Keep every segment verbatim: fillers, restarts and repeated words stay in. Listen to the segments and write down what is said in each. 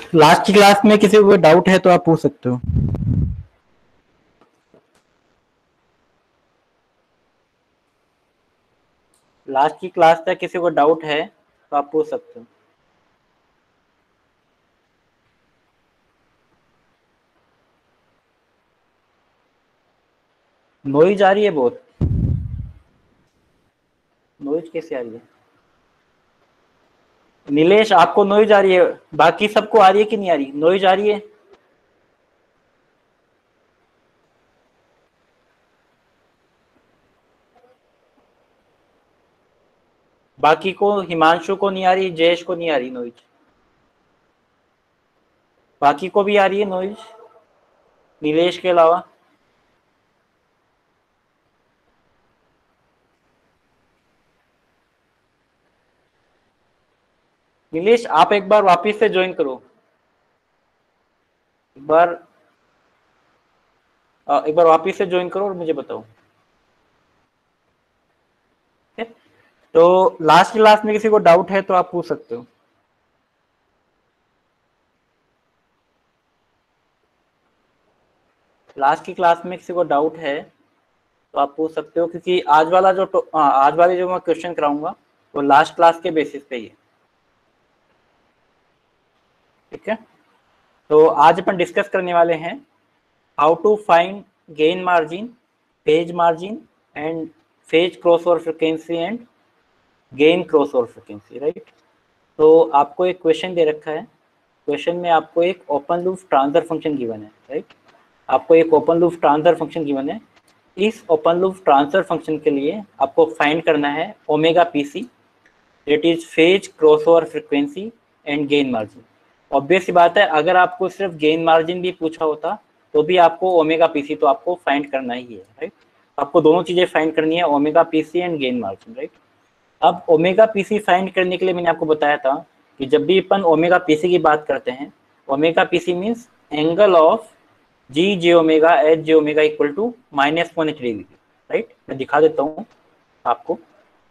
Last की class में किसी को कोई डाउट है तो आप पूछ सकते हो। लास्ट की क्लास तक किसी को डाउट है तो आप पूछ सकते हो। नॉइज आ रही है बहुत। नॉइज कैसे आ रही है? नीलेश आपको नॉइज आ रही है, बाकी सबको आ रही है कि नहीं आ रही? नॉइज आ रही है? बाकी को, हिमांशु को नहीं आ रही, जयेश को नहीं आ रही नॉइज? बाकी को भी आ रही है नॉइज नीलेश के अलावा? नीलेश आप एक बार वापस से ज्वाइन करो, एक बार एक बार वापस से ज्वाइन करो और मुझे बताओ। तो लास्ट क्लास में किसी को डाउट है तो आप पूछ सकते हो। लास्ट की क्लास में किसी को डाउट है तो आप पूछ सकते हो, क्योंकि आज वाला जो आज वाले जो मैं क्वेश्चन कराऊंगा वो लास्ट क्लास के बेसिस पे ही है। ठीक है, तो आज अपन डिस्कस करने वाले हैं how to find gain margin, phase margin and phase crossover frequency and gain crossover frequency, right. तो आपको एक क्वेश्चन दे रखा है, क्वेश्चन में आपको एक open loop transfer function given है, राइट। आपको एक open loop transfer function given है। इस ओपन लूप ट्रांसफर फंक्शन के लिए आपको फाइंड करना है omega PC, that is phase crossover frequency and gain margin. Obvious सी बात है, अगर आपको सिर्फ गेन मार्जिन भी पूछा होता तो भी आपको ओमेगा पीसी तो आपको फाइंड करना ही है, राइट। आपको दोनों चीजें फाइंड करनी है, omega PC and gain margin, right. अब ओमेगा पीसी फाइंड करने के लिए मैंने आपको बताया था कि जब भी अपन ओमेगा पीसी की बात करते हैं, omega PC means angle of G J omega H J omega equal to minus one H degree, right. मैं दिखा देता हूँ आपको,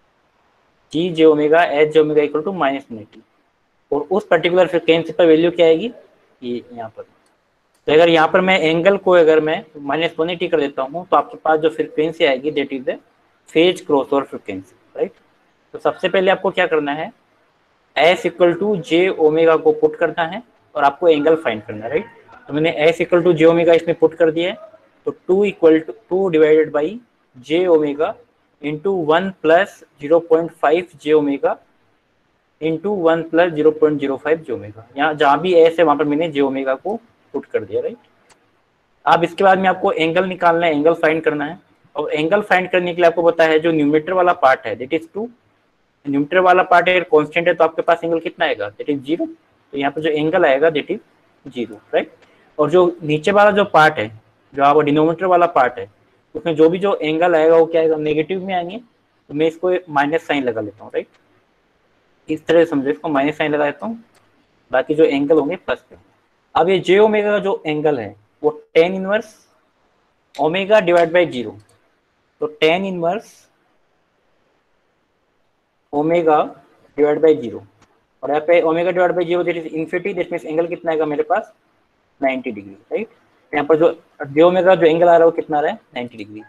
G J omega H J omega equal to minus one eighty, और उस पर्टिकुलर फ्रिक्वेंसी पर value क्या आएगी, ये यहाँ पर। तो अगर यहाँ पर मैं एंगल को अगर मैं माइनस वन एटी कर देता हूँ तो आपके पास जो फ्रिक्वेंसी आएगी that is the phase crossover frequency, right. तो सबसे पहले आपको क्या करना है, S equal to J omega को पुट करना है और आपको एंगल फाइंड करना है, राइट। तो मैंने S equal to J omega इसमें पुट कर दिया है, तो two equal to two divided by J omega into one plus zero point five J omega into one plus zero point zero five J omega. यहाँ जहाँ भी S है वहाँ पर मैंने जे ओमेगा को पुट कर दिया, राइट। अब इसके बाद में आपको एंगल निकालना है, एंगल फाइंड करना है, और एंगल फाइंड करने के लिए आपको पता है जो न्यूमरेटर वाला पार्ट है दैट इज टू, न्यूमरेटर वाला पार्ट अगर कांस्टेंट है तो आपके पास एंगल कितना आएगा, दैट इज जीरो। तो यहाँ पर जो एंगल आएगा दैट इज जीरो, राइट। और जो नीचे वाला जो पार्ट है, जो आपका डिनोमिनेटर वाला पार्ट है, उसमें जो भी जो एंगल आएगा वो क्या आएगा, नेगेटिव में आएंगे। तो मैं इसको माइनस साइन लगा लेता हूँ, राइट। इस तरह से समझो, इसको माइनस साइन लगा देता हूँ, बाकी जो एंगल होंगे प्लस पे। अब ये जे ओमेगा का जो एंगल है वो tan inverse omega divide by zero, तो tan inverse omega divide by zero, और यहाँ पे omega divide by zero that is infinity, that means angle कितना आएगा मेरे पास, नाइंटी डिग्री, राइट। यहाँ पर जो जे ओमेगा जो एंगल आ रहा है वो कितना आ रहा है, नाइंटी डिग्री।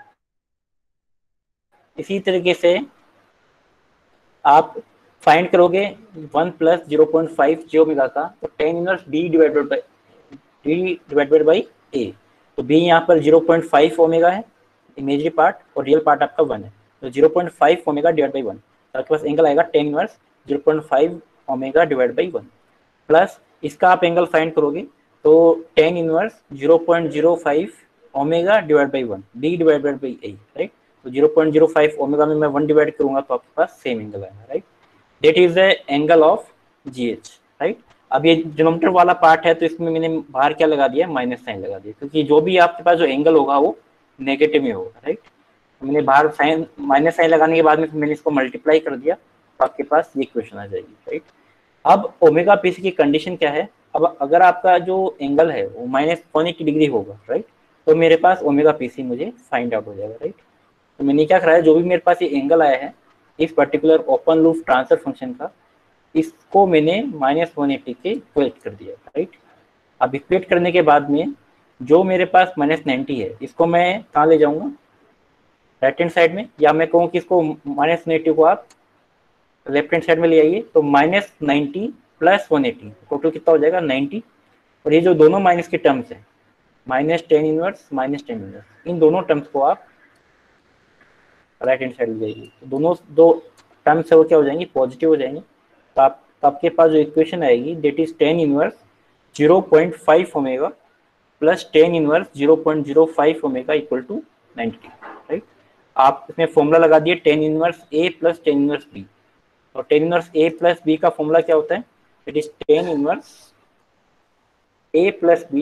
इसी तरीके से आप फाइंड करोगे one plus zero point five J omega का, तो tan inverse B divided by D divided by ए, तो बी यहाँ पर जीरो पॉइंट फाइव ओमेगा है इमेजरी पार्ट, और रियल पार्ट आपका वन है, तो zero point five omega divide by one, तो आपके पास एंगल आएगा tan inverse zero point five omega divide by one, plus इसका आप एंगल फाइंड करोगे तो tan inverse zero point zero five omega divide by one, B divided by A, right. तो zero point zero five omega में मैं one divide करूंगा तो आपके पास सेम एंगल आएगा, right. That is the angle of ji H, right. अब ये डिनोमिनेटर वाला पार्ट है तो इसमें मैंने बाहर क्या लगा दिया, माइनस साइन लगा दिया, क्योंकि जो भी आपके पास जो एंगल होगा वो नेगेटिव में होगा, राइट। मैंने बाहर साइन माइनस साइन लगाने के बाद में मैंने इसको मल्टीप्लाई कर दिया तो आपके पास ये क्वेश्चन आ जाएगी, राइट। अब ओमेगा पीसी की कंडीशन क्या है, अब अगर आपका जो एंगल है वो माइनस वन एटी डिग्री होगा, राइट, तो मेरे पास ओमेगा पीसी मुझे फाइंड आउट हो जाएगा, राइट। तो मैंने क्या कराया, जो भी मेरे पास ये एंगल आया है इस particular open loop transfer function का, इसको मैंने माइनस वन एट्टी के इक्वेट कर दिया, राइट। अब इक्वेट करने के बाद में जो मेरे पास माइनस नाइन्टी है इसको मैं कहाँ ले जाऊंगा, राइट हैंड साइड में, या मैं कहूँ कि इसको माइनस नाइन्टी को आप लेफ्ट हैंड साइड में ले आइए। तो minus ninety plus one eighty total कितना हो जाएगा, नाइन्टी। और ये जो दोनों माइनस के टर्म्स है, minus tan inverse minus tan inverse, इन दोनों टर्म्स को आप राइट हैंड साइड ले जाइए। तो दोनों दो टर्म्स है वो क्या हो जाएंगी, पॉजिटिव हो जाएंगे। तो आप तो आपके पास जो इक्वेशन आएगी that is tan inverse zero point five omega plus tan inverse zero point zero five omega equal to ninety, right. आप इसमें फॉर्मूला लगा दिए tan inverse A plus tan inverse B. और tan inverse A plus B का formula क्या होता है, it is tan inverse A plus B,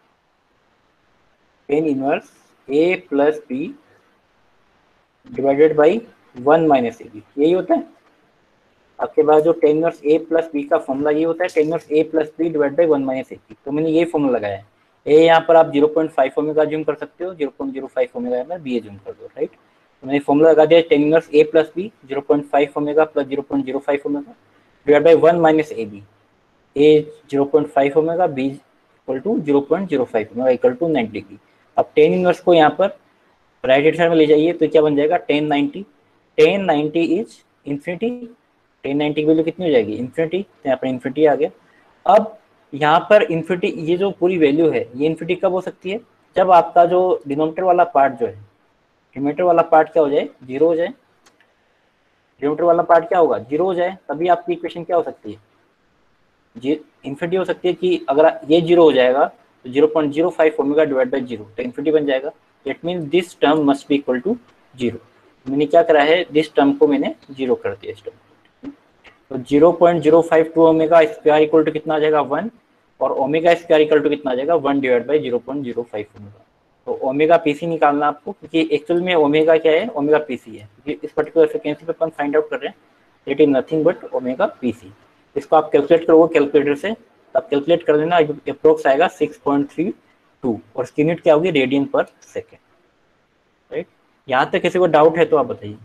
tan inverse A plus B divided by one minus A B, यही होता है आपके पास जो tan inverse A plus B का फॉर्मूला। ये होता है tan inverse A plus B divide by one minus A B. तो मैंने ये फॉर्मूला लगाया है। ए यहाँ पर आप zero point five omega assume कर सकते हो, zero point zero five omega में बी ज्यूम कर दो, राइट। तो मैंने फॉर्मूला लगा दिया tan inverse A plus B zero point five omega plus zero point zero five omega divide by one minus A B. A zero point five omega, B equal to zero point zero five omega equal to ninety degree. अब tan inverse को यहाँ पर right hand side में ले जाइए तो क्या बन जाएगा, tan ninety. Tan ninety is infinity, tan ninety की वैल्यू कितनी हो जाएगी, इन्फिनिटी। तो यहाँ पर इन्फिनिटी आ गया। अब यहाँ पर इन्फिनिटी, ये जो पूरी वैल्यू है ये इन्फिनिटी कब हो सकती है, जब आपका जो डिनोमिनेटर वाला पार्ट जो है, डिनोमिनेटर वाला पार्ट क्या हो जाए, जीरो हो जाए। डिनोमिनेटर वाला पार्ट क्या होगा, जीरो हो जाए, तभी आपकी इक्वेशन क्या हो सकती है, जी इन्फिनिटी हो सकती है। कि अगर ये जीरो हो जाएगा तो zero point zero five omega divide by zero, तो इन्फिनिटी बन जाएगा। It mean this term must be equal to zero. मैंने क्या करा है, दिस टर्म को मैंने जीरो कर दिया इस टर्म। तो zero point zero five two omega square equal to कितना आ जाएगा, वन। और ओमेगा स्क्वायर इक्वल टू कितना आ जाएगा, one divide by zero point zero five omega. तो ओमेगा पीसी निकालना आपको, क्योंकि एक्चुअल में ओमेगा क्या है, ओमेगा पीसी है। क्योंकि इस पर्टिकुलर फ्रिक्वेंसी पे अपन फाइंड आउट कर रहे हैं, it is nothing but omega PC. इसको आप कैलकुलेट करोगे कैलकुलेटर से, आप कैलकुलेट कर देना, अप्रोक्स आएगा सिक्स पॉइंट थ्री टू और इसकी यूनिट क्या होगी, रेडियन पर सेकेंड, राइट। यहाँ तक किसी को डाउट है तो आप बताइए।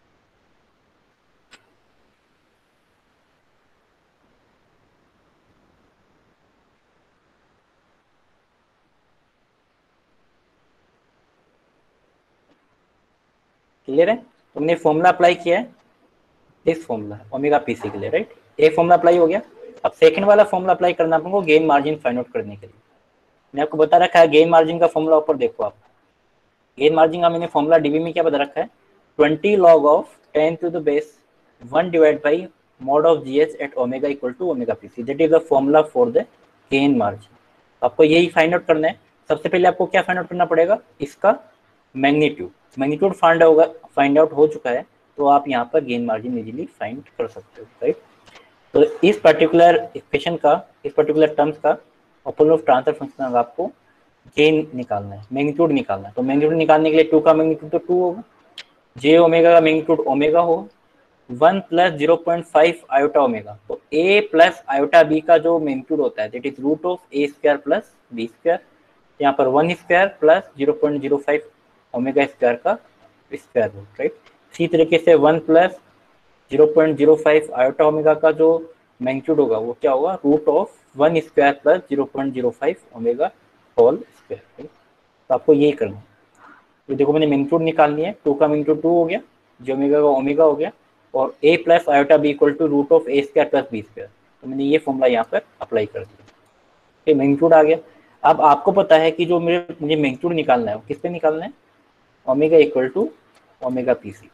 क्लियर है। तुमने फॉर्मूला अप्लाई किया है, दिस फॉर्मूला ओमेगा पीसी के लिए, राइट। एक फॉर्मूला अप्लाई हो गया। अब सेकंड वाला फॉर्मूला अप्लाई करना आपको गेन मार्जिन फाइंड आउट करने के लिए। मैंने आपको बता रखा है गेन मार्जिन का फॉर्मूला, ऊपर देखो आप। गेन मार्जिन का मैंने फॉर्मूला डीबी में क्या बता रखा है, twenty log of ten to the base one divide by mod of ji H at omega equal to omega PC, that is the formula for the gain margin. आपको यही find out करना है। सबसे पहले आपको क्या फाइंड आउट करना पड़ेगा, इसका मैग्नीट्यूड। मैग्नीट्यूड फाइंड होगा, फाइंड आउट हो चुका है, तो आप यहाँ पर गेन मार्जिन इजीली फाइंड कर सकते हो, राइट। तो इस पर्टिकुलर इक्वेशन का, इस पर्टिकुलर टर्म्स का अपोलो ऑफ ट्रांसफर फंक्शन आपको गेन निकालना है, मैग्नीट्यूड निकालना है। तो मैग्नीट्यूड निकालने के लिए टू का मैग्नीट्यूड तो टू होगा, जे ओमेगा का मैग्नीट्यूड ओमेगा हो, one plus zero point five iota omega. तो ए प्लस आयोटा बी का जो मैग्नीट्यूड होता है that is root of A square plus B square. यहाँ पर one square plus zero point zero five omega square का square root, right. इसी तरीके से one plus zero point zero five iota omega का जो मैग्नीट्यूड होगा वो क्या होगा, root of one square plus zero point zero five omega whole square, right. तो आपको यही करना है। तो देखो मैंने मैग्नीट्यूड निकाल लिया है, टू का मैग्नीट्यूड टू हो गया, जी ओमेगा का ओमेगा हो गया, और A plus iota B equal to root of A square plus B square. तो मैंने ये फॉर्मूला यहाँ पर अप्लाई कर दिया, मैग्नीट्यूड आ गया। अब आपको पता है कि जो मेरे मुझे मैग्नीट्यूड निकालना है वो किस पे निकालना है, omega equal to omega PC.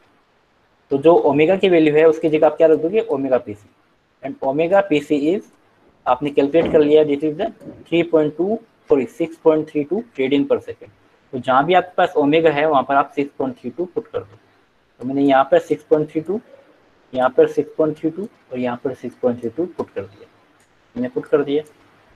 तो जो ओमेगा की वैल्यू है उसकी जगह आप क्या रख दोगे, omega PC. And omega PC is, आपने कैलकुलेट कर लिया, this is the three point two sorry six point three two radian पर सेकेंड। तो जहाँ भी आपके पास ओमेगा है वहाँ पर आप six point three two put कर दो। तो मैंने यहाँ पर सिक्स पॉइंट थ्री टू, यहाँ पर सिक्स पॉइंट थ्री टू और यहाँ पर six point three two put कर दिया, मैंने पुट कर दिया।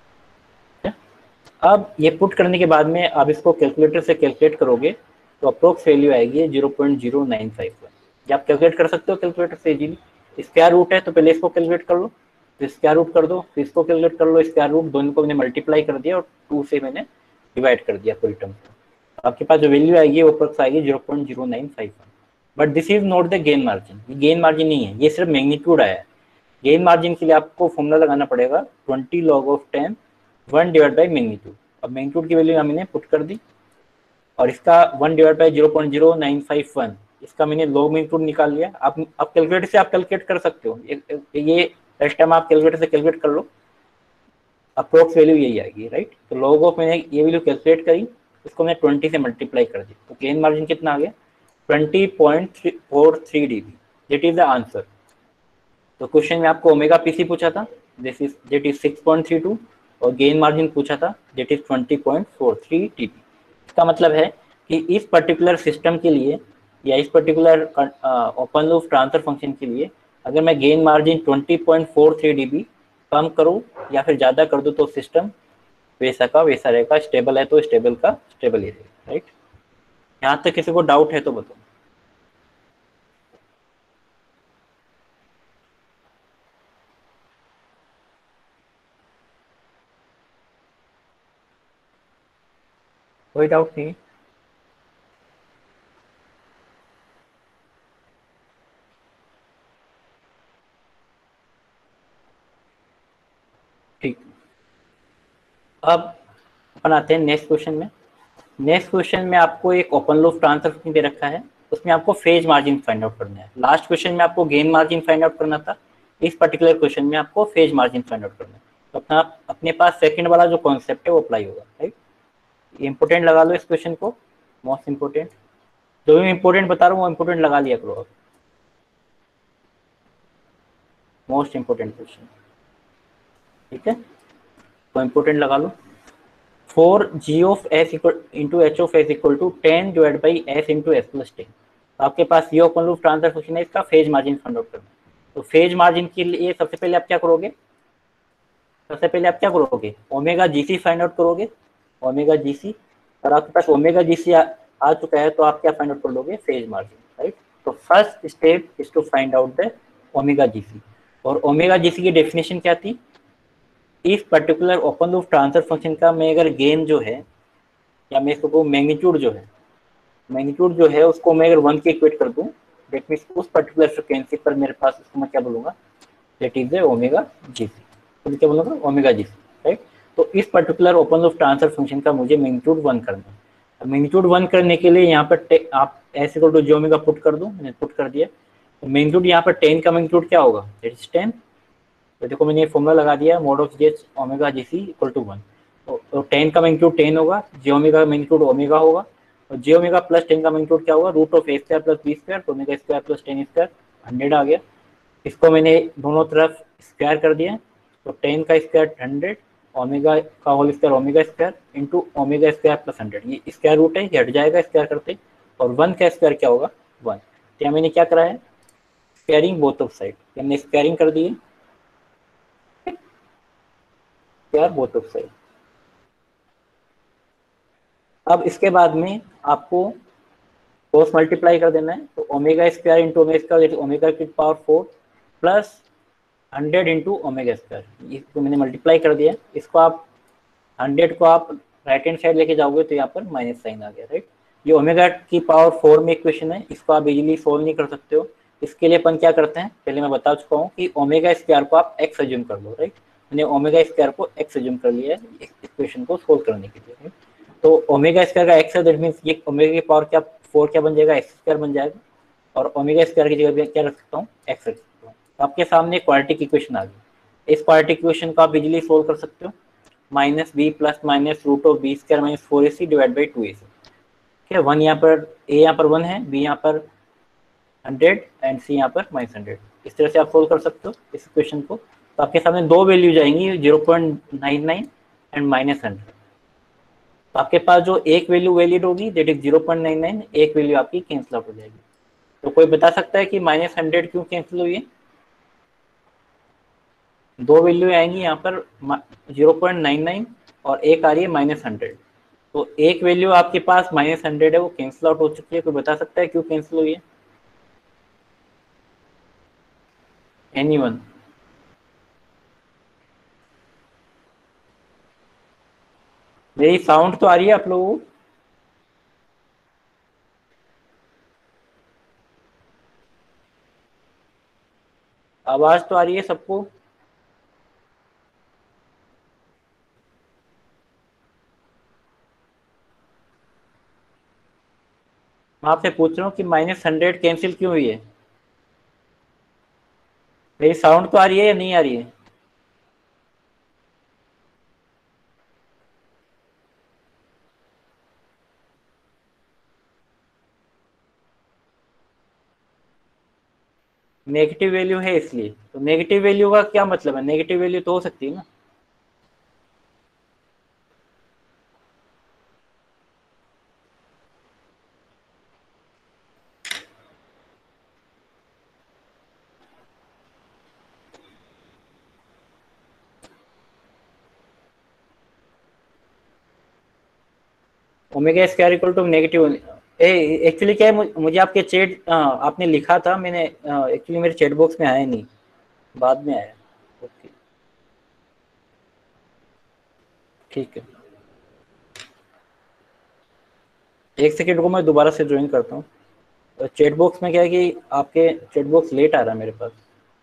अब ये पुट करने के बाद में आप इसको कैलकुलेटर से कैलकुलेट करोगे तो अप्रोक्स वैल्यू आएगी zero point zero nine five one. ये आप कैलकुलेट कर सकते हो कैलकुलेटर से इजीली। स्क्वायर रूट है तो पहले इसको कैलकुलेट कर लो, फिर स्क्वायर रूट कर दो, फिर इसको कैलकुलेट कर लो, स्क्वायर रूट, दोनों को मैंने मल्टीप्लाई कर दिया और टू से मैंने डिवाइड कर दिया पूरी टर्म को। आपके पास जो वैल्यू आएगी वो अप्रोक्स आएगी zero point zero nine five one. But this is not the gain margin, ये गेन मार्जिन नहीं है, ये सिर्फ मैग्नीट्यूड आया है। गेन मार्जिन के लिए आपको फॉर्मूला लगाना पड़ेगा twenty log of ten one divide by magnitude. अब मैग्नीट्यूड की वैल्यू हमने पुट कर दी और इसका one divide by zero point zero nine five one, इसका मैंने लॉग मैग्नीट्यूड निकाल लिया। आप आप कैलकुलेटर से आप कैलकुलेट कर सकते हो, ये नेक्स्ट टाइम आप कैलकुलेटर से कैलकुलेट कर लो, अप्रोक्स वैल्यू यही आएगी, राइट। तो लॉग ऑफ मैंने ये वैल्यू कैलकुलेट करी, इसको मैंने ट्वेंटी से मल्टीप्लाई कर दी, तो गेन मार्जिन कितना आ गया twenty point four three dB, that is the answer. तो क्वेश्चन में आपको ओमेगा पीसी पूछा था, this is that is six point three two, और गेन मार्जिन पूछा था that is twenty point four three dB. इसका मतलब है कि इस पर्टिकुलर सिस्टम के लिए या इस particular open loop transfer function के लिए अगर मैं gain margin twenty point four three dB कम करूं या फिर ज़्यादा कर दूं तो सिस्टम वैसा का वैसा रहेगा, स्टेबल है तो स्टेबल का स्टेबल ही रहेगा, राइट। यहाँ तक किसी को डाउट है तो बताओ। कोई डाउट नहीं? ठीक, अब अपन आते हैं नेक्स्ट क्वेश्चन में। नेक्स्ट क्वेश्चन में आपको एक ओपन लूप ट्रांसफर फंक्शन दे रखा है, उसमें आपको फेज मार्जिन फाइंड आउट करना है। लास्ट क्वेश्चन में आपको गेन मार्जिन फाइंड आउट करना था, इस पर्टिकुलर क्वेश्चन में आपको फेज मार्जिन फाइंड आउट करना है। तो अपना अपने पास सेकंड वाला जो कॉन्सेप्ट है वो अप्लाई होगा, राइट। इंपोर्टेंट लगा लो इस क्वेश्चन को, मोस्ट इंपोर्टेंट, जो भी इंपोर्टेंट बता रहा हूँ वो इंपोर्टेंट लगा लिया करो, मोस्ट इंपोर्टेंट क्वेश्चन, ठीक है। तो इंपोर्टेंट लगा लो, for G of s equal into H of s equal to ten divide by s into s plus ten. तो आपके पास ये ओपन लूप ट्रांसफर फंक्शन है, इसका फेज मार्जिन फाइंड आउट करना है। तो फेज मार्जिन के लिए सबसे पहले आप क्या करोगे, सबसे पहले आप क्या करोगे, ओमेगा जीसी फाइंड आउट करोगे, ओमेगा जीसी। और आपके पास ओमेगा जीसी आ, आ चुका है तो आप क्या फाइंड आउट कर लोगे, फेज मार्जिन, राइट। तो first step is to find out the omega GC. और ओमेगा जीसी की डेफिनेशन क्या थी, इस particular open loop transfer function का मैं अगर गेन जो है या मैं इसको कहूँ मैग्नीट्यूड जो है, मैग्नीट्यूड जो है उसको मैं अगर वन के इक्वेट कर दूं, दैट मीन्स उस पर्टिकुलर फ्रिक्वेंसी पर मेरे पास उसको मैं क्या बोलूंगा, that is the omega GC. तो मैं क्या बोलूंगा, ओमेगा जीसी, राइट। तो इस particular open loop transfer function का मुझे मैग्नीट्यूड वन करना है। मैग्नीट्यूड वन करने के लिए यहाँ पर आप s equal to J omega put कर दो, मैंने पुट कर दिया। तो मैग्नीट्यूड यहाँ पर टेन का मैग्नीट्यूड क्या होगा, दैट इज टेन। तो देखो मैंने ये फॉर्मूला लगा दिया, mod of j omega GC equal to one. तो टेन का मैग्नीट्यूड टेन होगा, जे ओमेगा का मैग्नीट्यूड ओमेगा होगा, और जे ओमेगा प्लस टेन का मैग्नीट्यूड क्या होगा, root of A square plus B square, तो omega square plus ten square hundred आ गया। इसको मैंने दोनों तरफ स्क्वायर कर दिया, तो टेन का स्क्वायर हंड्रेड, ओमेगा का whole square omega square into omega square plus hundred, ये स्क्वायर रूट है, ये हट जाएगा स्क्वायर करते, और वन का स्क्वायर क्या होगा, वन। तो यहाँ मैंने क्या करा है, स्क्वायरिंग बोथ ऑफ साइड, हमने स्क्वायरिंग कर दी है, स्क्वायर बोथ ऑफ साइड। अब इसके बाद में आपको क्रॉस मल्टीप्लाई कर देना है, तो omega square into omega square, omega की power four plus hundred into omega square, इसको मैंने मल्टीप्लाई कर दिया। इसको आप हंड्रेड को आप राइट हैंड साइड लेके जाओगे तो यहाँ पर माइनस साइन आ गया, राइट। ये ओमेगा की पावर फोर में इक्वेशन है, इसको आप इजीली सोल्व नहीं कर सकते हो। इसके लिए अपन क्या करते हैं, पहले मैं बता चुका हूँ कि ओमेगा स्क्वायर को आप एक्स एज्यूम कर लो, राइट। मैंने ओमेगा स्क्वायर को एक्स एज्यूम कर लिया है इस इक्वेशन को सोल्व करने के लिए, राइट। तो ओमेगा स्क्वायर का एक्स है, दैट मीन्स ये ओमेगा की पावर क्या फोर क्या बन जाएगा, एक्स स्क्वायर बन जाएगा, और ओमेगा स्क्वायर की जगह क्या रख सकता हूँ, एक्स रख सकता हूँ। तो आपके सामने क्वाड्रेटिक इक्वेशन आ गई। इस क्वाड्रेटिक इक्वेशन को आप इजीली सोल्व कर सकते हो, minus b plus minus root of b square minus four a c divide by two a c. ठीक है, वन यहाँ पर ए यहाँ पर वन है, बी यहाँ पर हंड्रेड एंड सी यहाँ पर माइनस हंड्रेड। इस तरह से आप सोल्व कर सकते हो इस इक्वेशन को। तो आपके सामने दो वैल्यू जाएंगी, zero point nine nine and minus hundred. तो आपके पास जो एक वैल्यू वैलिड होगी that is zero point nine nine, एक वैल्यू आपकी कैंसिल आउट हो जाएगी। तो कोई बता सकता है कि माइनस हंड्रेड क्यों कैंसिल हुई है? दो वैल्यू आएंगी यहाँ पर जीरो पॉइंट नाइन नाइन और एक आ रही है माइनस हंड्रेड। तो एक वैल्यू आपके पास माइनस हंड्रेड है, वो कैंसिल आउट हो चुकी है। कोई बता सकता है क्यों कैंसिल हुई है? एनीवन? मेरी साउंड तो आ रही है आप लोगों को? आवाज तो आ रही है सबको? मैं आपसे पूछ रहा हूँ कि माइनस हंड्रेड कैंसिल क्यों हुई है? मेरी साउंड तो आ रही है या नहीं आ रही है? नेगेटिव वैल्यू है इसलिए। तो नेगेटिव वैल्यू का क्या मतलब है? नेगेटिव वैल्यू तो हो सकती है ना। Omega square equal to negative. Actually क्या है, मुझ- मुझे आपके चैट आपने लिखा था, मैंने एक्चुअली मेरे चैट बॉक्स में आया नहीं, बाद में आया। ओके, ठीक है। एक सेकेंड को मैं दोबारा से ज्वाइन करता हूँ। चैट बॉक्स में क्या है कि आपके चैट बॉक्स लेट आ रहा है मेरे पास।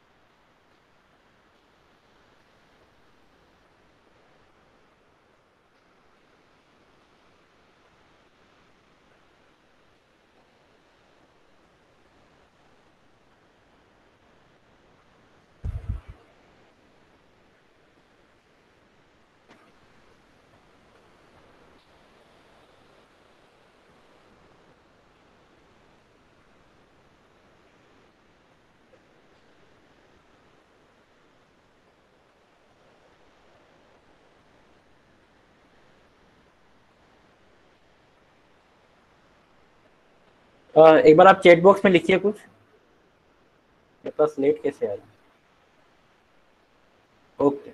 अ, एक बार आप चैट बॉक्स में लिखिए कुछ। मेरे पास लेट कैसे आ रहा है? ओके।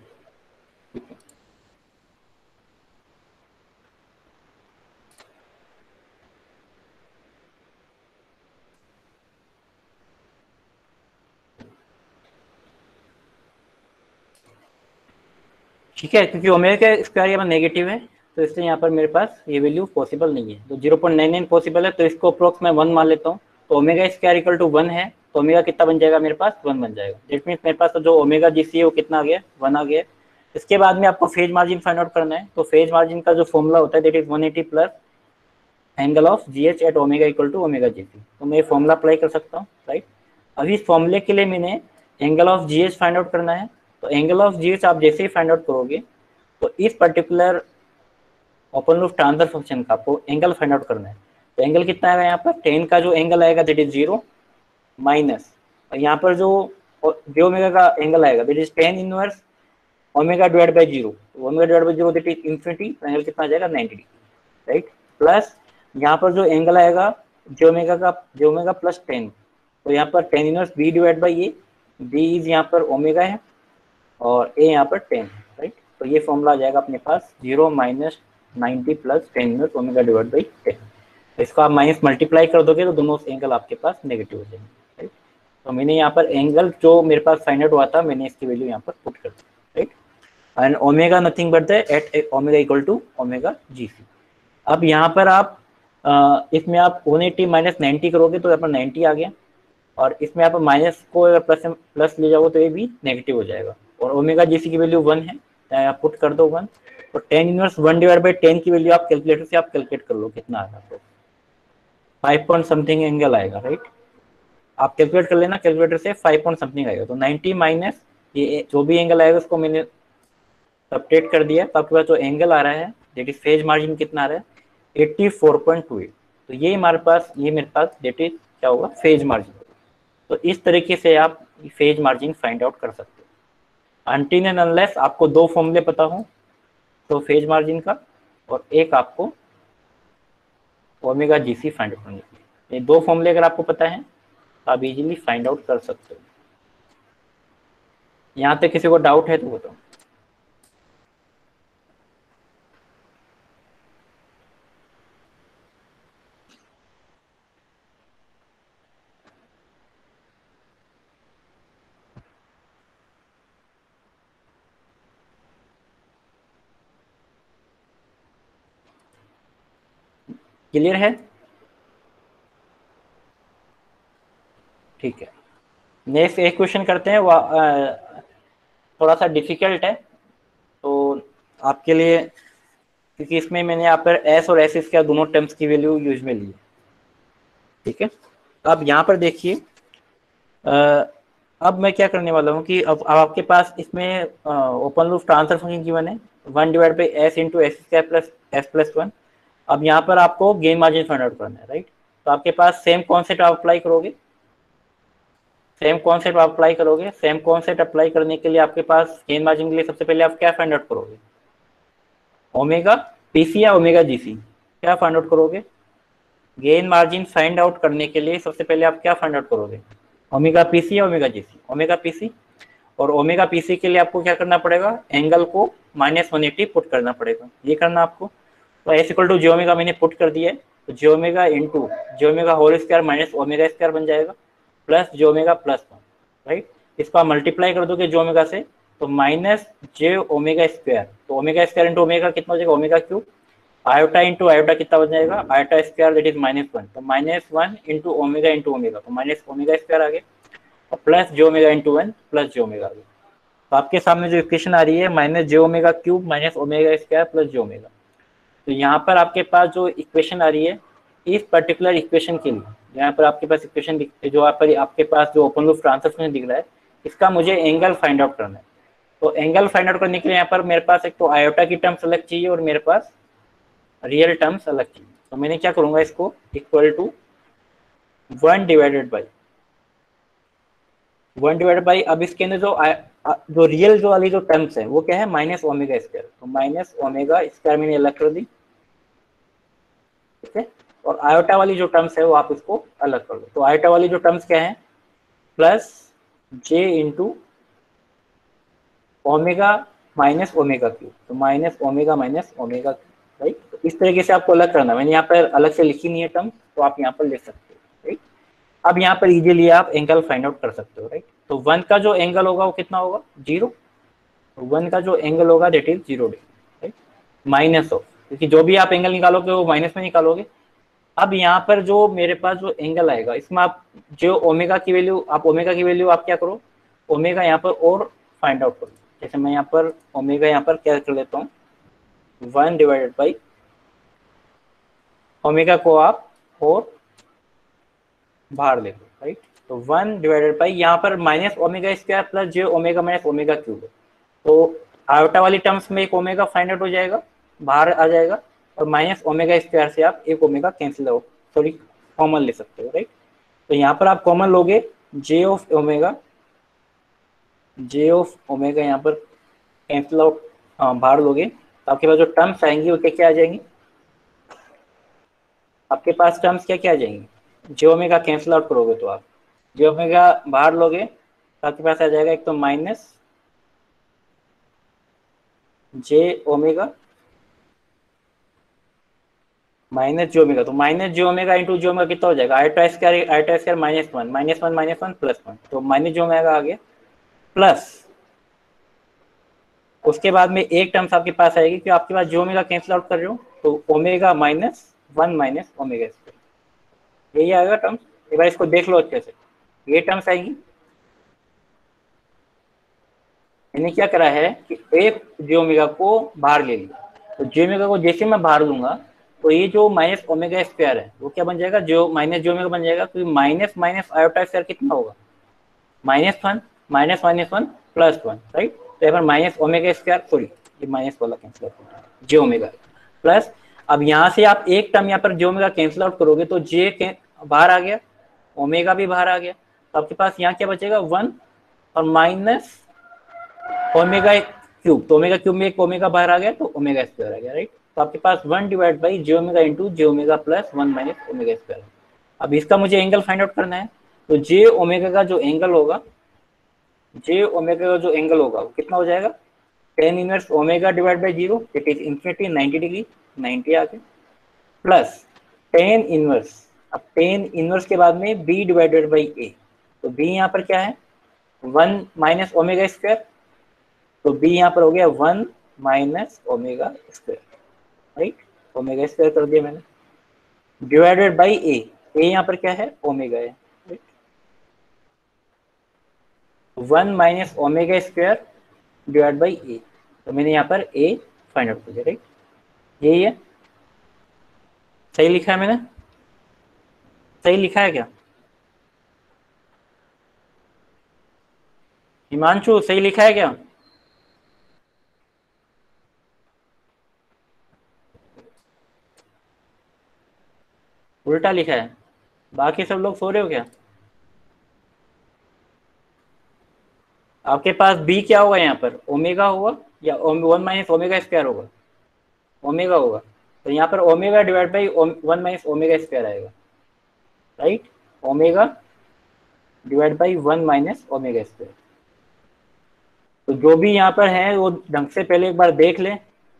ठीक है, क्योंकि ओमेगा का स्क्वायर यहाँ पर नेगेटिव है, तो इसलिए यहाँ पर मेरे पास ये वैल्यू पॉसिबल नहीं है। तो zero point nine nine possible है, तो इसको अप्रोक्स मैं वन मान लेता हूँ। तो omega square equal to one है, तो ओमेगा कितना बन जाएगा मेरे पास? वन बन जाएगा। दैट मीन्स मेरे पास तो जो ओमेगा जीसी है वो कितना आ गया? वन आ गया। इसके बाद में आपको फेज मार्जिन फाइंड आउट करना है। तो फेज मार्जिन का जो फॉर्मूला होता है that is one eighty plus angle of ji H at omega equal to omega ji C. तो मैं ये फॉर्मूला अप्लाई कर सकता हूँ, राइट। अभी इस फॉर्मूले के लिए मैंने angle of ji H find out करना है। तो एंगल ऑफ जी एच आप जैसे ही फाइंड आउट करोगे, तो इस particular open loop transfer function का आपको एंगल फाइंड आउट करना है। तो एंगल कितना आएगा यहाँ पर? टेन का जो एंगल आएगा दैट इज जीरो, माइनस, और यहाँ पर जो जे ओमेगा का एंगल आएगा that is tan inverse omega divide by zero. Omega divide by zero that is infinity, तो एंगल कितना आ जाएगा? Ninety degree, right. प्लस यहाँ पर जो एंगल आएगा जे ओमेगा का, जे ओमेगा प्लस टेन, तो यहाँ पर tan inverse B divide by a, b is यहाँ पर ओमेगा है और ए यहाँ पर टेन है, राइट। तो ये फॉर्मूला आ जाएगा अपने पास zero minus ninety plus tan inverse omega divide by ten. इसको आप माइनस मल्टीप्लाई कर दोगे तो दोनों एंगल आपके पास नेगेटिव हो जाएंगे, राइट। तो मैंने यहाँ पर एंगल जो मेरे पास फाइंड आउट हुआ था, मैंने इसकी वैल्यू यहाँ पर पुट कर दी, right. And omega nothing but the at omega equal to omega ji C. अब यहाँ पर आप अ, इसमें आप वन एटी माइनस नाइन्टी करोगे तो यहाँ पर नाइन्टी आ गया, और इसमें आप माइनस को अगर प्लस प्लस ले जाओ तो ये भी नेगेटिव हो जाएगा। और ओमेगा जीसी की वैल्यू वन है, चाहे आप पुट कर दो वन। तो tan inverse one divide by ten की वैल्यू आप कैलकुलेटर से आप कैलकुलेट कर लो कितना आएगा। तो फाइव पॉइंट समथिंग एंगल आएगा, राइट। आप कैलकुलेट कर लेना कैलकुलेटर से, फाइव पॉइंट समथिंग आएगा। तो नाइन्टी माइनस ये जो भी एंगल आएगा उसको मैंने सब्ट्रैक्ट कर दिया, तो आपके पास जो एंगल आ रहा है दैट इज फेज मार्जिन कितना आ रहा है? Eighty four point two eight. तो ये हमारे पास, ये मेरे पास दैट इज क्या होगा? Phase margin. तो इस तरीके से आप फेज मार्जिन फाइंड आउट कर सकते हो, अनटिल एंड अनलेस आपको दो फॉर्मूले पता हो, तो फेज मार्जिन का, और एक आपको ओमेगा जीसी फाइंड आउट करने के लिए। ये दो फॉर्मूले अगर आपको पता है तो आप इजीली फाइंड आउट कर सकते हो। यहाँ तक किसी को डाउट है तो बताओ। क्लियर है? ठीक है। नेक्स्ट एक क्वेश्चन करते हैं, वो थोड़ा सा डिफिकल्ट है तो आपके लिए, क्योंकि इसमें मैंने यहाँ पर एस और एस इसके दोनों टर्म्स की वैल्यू यूज में ली है। ठीक है, तो अब यहाँ पर देखिए, अब मैं क्या करने वाला हूँ कि अब, अब आपके पास इसमें open loop transfer function given है one divide by s into s square plus s plus one. अब यहाँ पर आपको गेन मार्जिन फाइंड आउट करना है, राइट। तो आपके पास सेम कॉन्सेप्ट आप अप्लाई करोगे, सेम कॉन्सेप्ट आप अप्लाई करोगे सेम कॉन्सेप्ट अप्लाई करने के लिए आपके पास गेन मार्जिन के लिए सबसे पहले आप क्या फाइंड आउट करोगे, ओमेगा पीसी या ओमेगा जीसी, क्या फाइंड आउट करोगे। गेन मार्जिन फाइंड आउट करने के लिए सबसे पहले आप क्या फाइंड आउट करोगे, ओमेगा पीसी या ओमेगा जीसी, ओमेगा पीसी। और ओमेगा पीसी के लिए आपको क्या करना पड़ेगा, एंगल को माइनस वन एट्टी पुट करना पड़ेगा, ये करना आपको। तो s equal to J omega मैंने पुट कर दिया है, तो j omega into j omega whole square minus omega square बन जाएगा plus j omega plus one, right. इसको आप मल्टीप्लाई कर दोगे जे ओमेगा से, तो माइनस जे ओमेगा स्क्वायर, तो ओमेगा स्क्वायर इंटू ओमेगा कितना हो जाएगा, omega cube. Iota into iota कितना बन जाएगा, iota square that is minus one, तो minus one into omega into omega, तो माइनस ओमेगा स्क्वायर आ गया, और plus j omega into one plus j omega आ गया। तो आपके सामने जो इक्वेशन आ रही है minus j omega cube minus omega square plus j omega. तो यहाँ पर आपके पास जो इक्वेशन आ रही है, इस पर्टिकुलर इक्वेशन के लिए यहाँ पर आपके पास इक्वेशन जो आप पर आपके पास जो ओपन लूप ट्रांसफर फंक्शन दिख रहा है, इसका मुझे एंगल फाइंड आउट करना है। तो एंगल फाइंड आउट करने के लिए यहाँ पर मेरे पास एक तो आयोटा की टर्म्स अलग चाहिए और मेरे पास रियल टर्म्स अलग चाहिए। तो मैंने क्या करूंगा, इसको equal to one divided by one divided by, अब इसके अंदर जो जो रियल जो वाली जो टर्म्स है वो क्या है, माइनस ओमेगा स्क्वायर, तो माइनस ओमेगा स्क्वायर मैंने अलग कर दी, ठीक है। और आयोटा वाली जो टर्म्स है वो आप इसको अलग कर दो। तो आयोटा वाली जो टर्म्स क्या है, plus j into omega minus omega cube, तो minus omega minus omega, right. तो इस तरीके से आपको अलग करना है, मैंने यहाँ पर अलग से लिखी नहीं है टर्म, तो आप यहाँ पर लिख सकते हो, राइट। अब यहाँ पर इजीली आप एंगल फाइंड आउट कर सकते हो, राइट। तो वन का जो एंगल होगा वो कितना होगा, जीरो। तो वन का जो एंगल होगा that is zero degree, right, minus of, क्योंकि जो भी आप एंगल निकालोगे वो माइनस में निकालोगे। अब यहाँ पर जो मेरे पास जो एंगल आएगा, इसमें आप जो ओमेगा की वैल्यू आप ओमेगा की वैल्यू आप क्या करो, ओमेगा यहाँ पर और फाइंड आउट करो। जैसे मैं यहाँ पर ओमेगा यहाँ पर क्या कर लेता हूँ, वन डिवाइडेड बाई ओमेगा को आप और बाहर ले लो, राइट। तो वन डिवाइडेड बाई यहाँ पर minus omega square plus j omega minus omega cube है, तो आयोटा वाली टर्म्स में एक ओमेगा फाइंड आउट हो जाएगा, बाहर आ जाएगा, और माइनस ओमेगा स्क्वायर से आप एक omega cancel out, sorry common ले सकते हो, राइट। तो यहाँ पर आप कॉमन लोगे j of omega, j of omega यहाँ पर कैंसिल आउट बाहर लोगे, तो आपके पास जो टर्म्स आएंगी वो क्या क्या आ जाएंगी, आपके पास टर्म्स क्या क्या आ जाएंगी, जे ओमेगा कैंसिल आउट करोगे तो आप जे ओमेगा बाहर लोगे तो आपके पास आ जाएगा एक तो minus j omega minus j omega, तो minus j omega into j omega कितना हो जाएगा, iota square iota square minus one minus one minus one plus one, तो माइनस जे ओमेगा आ गया, प्लस उसके बाद में एक टर्म्स आपके पास आएगी कि आपके पास जे ओमेगा कैंसिल आउट कर रहे हो, तो omega minus one minus omega square, यही आएगा टर्म्स। एक बार इसको देख लो अच्छे से, ये टर्म्स आएंगी। मैंने क्या करा है कि एक जे ओमेगा को बाहर ले लिया, तो जे ओमेगा को जैसे मैं बाहर लूंगा तो ये जो माइनस ओमेगा स्क्वायर है वो क्या बन जाएगा, जो माइनस जे ओमेगा बन जाएगा, क्योंकि माइनस माइनस आयोटा स्क्वायर कितना होगा, minus one minus minus one plus one, right. तो यहाँ पर माइनस ओमेगा स्क्वायर, सॉरी ये माइनस वाला cancel out j omega plus, अब यहाँ से आप एक टर्म यहाँ पर जे ओमेगा कैंसिल आउट करोगे तो जे बाहर आ गया, ओमेगा भी बाहर आ गया, तो आपके पास यहाँ क्या बचेगा, वन और माइनस ओमेगा क्यूब, तो ओमेगा क्यूब में एक ओमेगा बाहर आ गया तो ओमेगा स्क्वायर आ गया, राइट। तो आपके पास one divide by J omega into j omega plus one minus omega square. अब इसका मुझे एंगल फाइंड आउट करना है, तो जे ओमेगा का जो एंगल होगा, जे ओमेगा का जो एंगल होगा वो कितना हो जाएगा, tan inverse omega divide by zero, it is infinity ninety degree, ninety आ गया, प्लस टेन इनवर्स, अब टेन इनवर्स के बाद में बी डिवाइडेड बाई ए, तो बी यहाँ पर क्या है, वन माइनस ओमेगा स्क्वायर, तो बी यहाँ पर हो गया one minus omega square, right, omega square कर दिया मैंने, डिवाइडेड बाई ए, ए यहाँ पर क्या है, ओमेगा है, right. One minus omega square divide by ए। तो मैंने यहाँ पर ए फाइंड आउट कर दिया, राइट। यही है, सही लिखा है मैंने, सही लिखा है क्या हिमांशु, सही लिखा है क्या? उल्टा लिखा है? बाकी सब लोग सो रहे हो क्या? आपके पास बी क्या होगा यहाँ पर, ओमेगा होगा या वन माइनस ओमेगा स्क्वायर होगा? ओमेगा होगा। तो यहाँ पर omega divide by one minus omega square आएगा, right. Omega divide by one minus omega square. तो जो भी यहाँ पर है वो ढंग से पहले एक बार देख लें।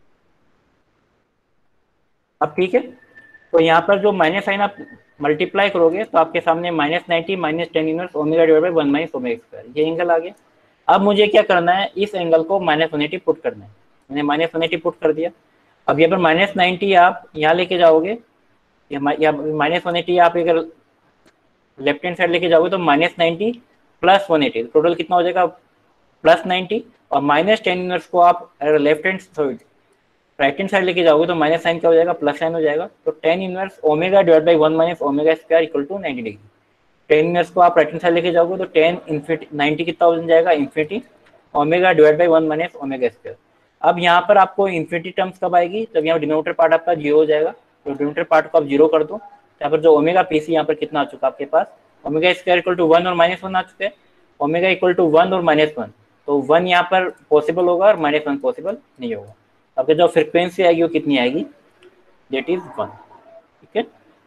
अब ठीक है, तो यहाँ पर जो माइनस साइन आप मल्टीप्लाई करोगे तो आपके सामने minus ninety minus tan inverse omega divide by one minus omega square, ये एंगल आ गया। अब मुझे क्या करना है, इस एंगल को माइनस वन एटी पुट करना है। मैंने माइनस वन एटी पुट कर दिया। अब यहाँ पर माइनस नाइन्टी आप यहाँ लेके जाओगे, या माइनस वन एटी आप अगर लेफ्ट हैंड साइड लेके जाओगे तो minus ninety plus one eighty, total कितना हो जाएगा, प्लस नाइन्टी। और माइनस टेन इनवर्स को आप अगर left hand sorry right hand side लेके जाओगे तो माइनस साइन क्या हो जाएगा, प्लस साइन हो जाएगा। तो tan inverse omega divide by one minus omega square equal to ninety degree. Tan inverse को आप राइट हैंड साइड लेके जाओगे तो टेन इन्फिनिटी नाइन्टी कितना हो जाएगा, infinity omega divide by one minus omega square. अब यहाँ पर आपको इन्फिनिटी टर्म्स कब आएगी, जब यहाँ डिनोमिनेटर पार्ट आपका जीरो हो जाएगा। तो डिनोमिनेटर पार्ट को आप जीरो कर दो, यहाँ पर जो ओमेगा पीसी यहाँ पर कितना आ चुका आपके पास, omega square equal to one और माइनस वन आ चुके हैं। ओमेगा इक्वल टू वन और माइनस वन, तो वन यहाँ पर पॉसिबल होगा और माइनस वन पॉसिबल नहीं होगा। आपके जो फ्रिक्वेंसी आएगी वो कितनी आएगी, दैट इज वन, ठीक है,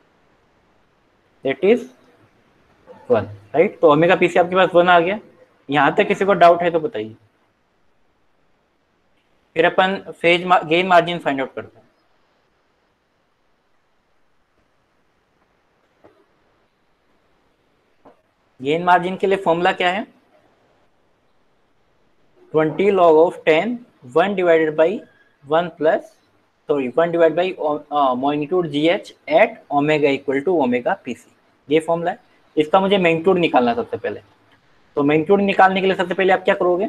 दैट इज वन, राइट। तो ओमेगा पीसी आपके पास वन आ गया। यहाँ तक किसी को डाउट है तो बताइए। फिर अपन phase gain margin find out करते हैं। गेन मार्जिन के लिए फॉर्मूला क्या है, twenty log of ten one divided by one plus sorry one divide by magnitude g H at omega equal to omega p c, ये formula है। इसका मुझे मैग्नीट्यूड निकालना सबसे पहले। तो मैग्नीट्यूड निकालने के लिए सबसे पहले आप क्या करोगे,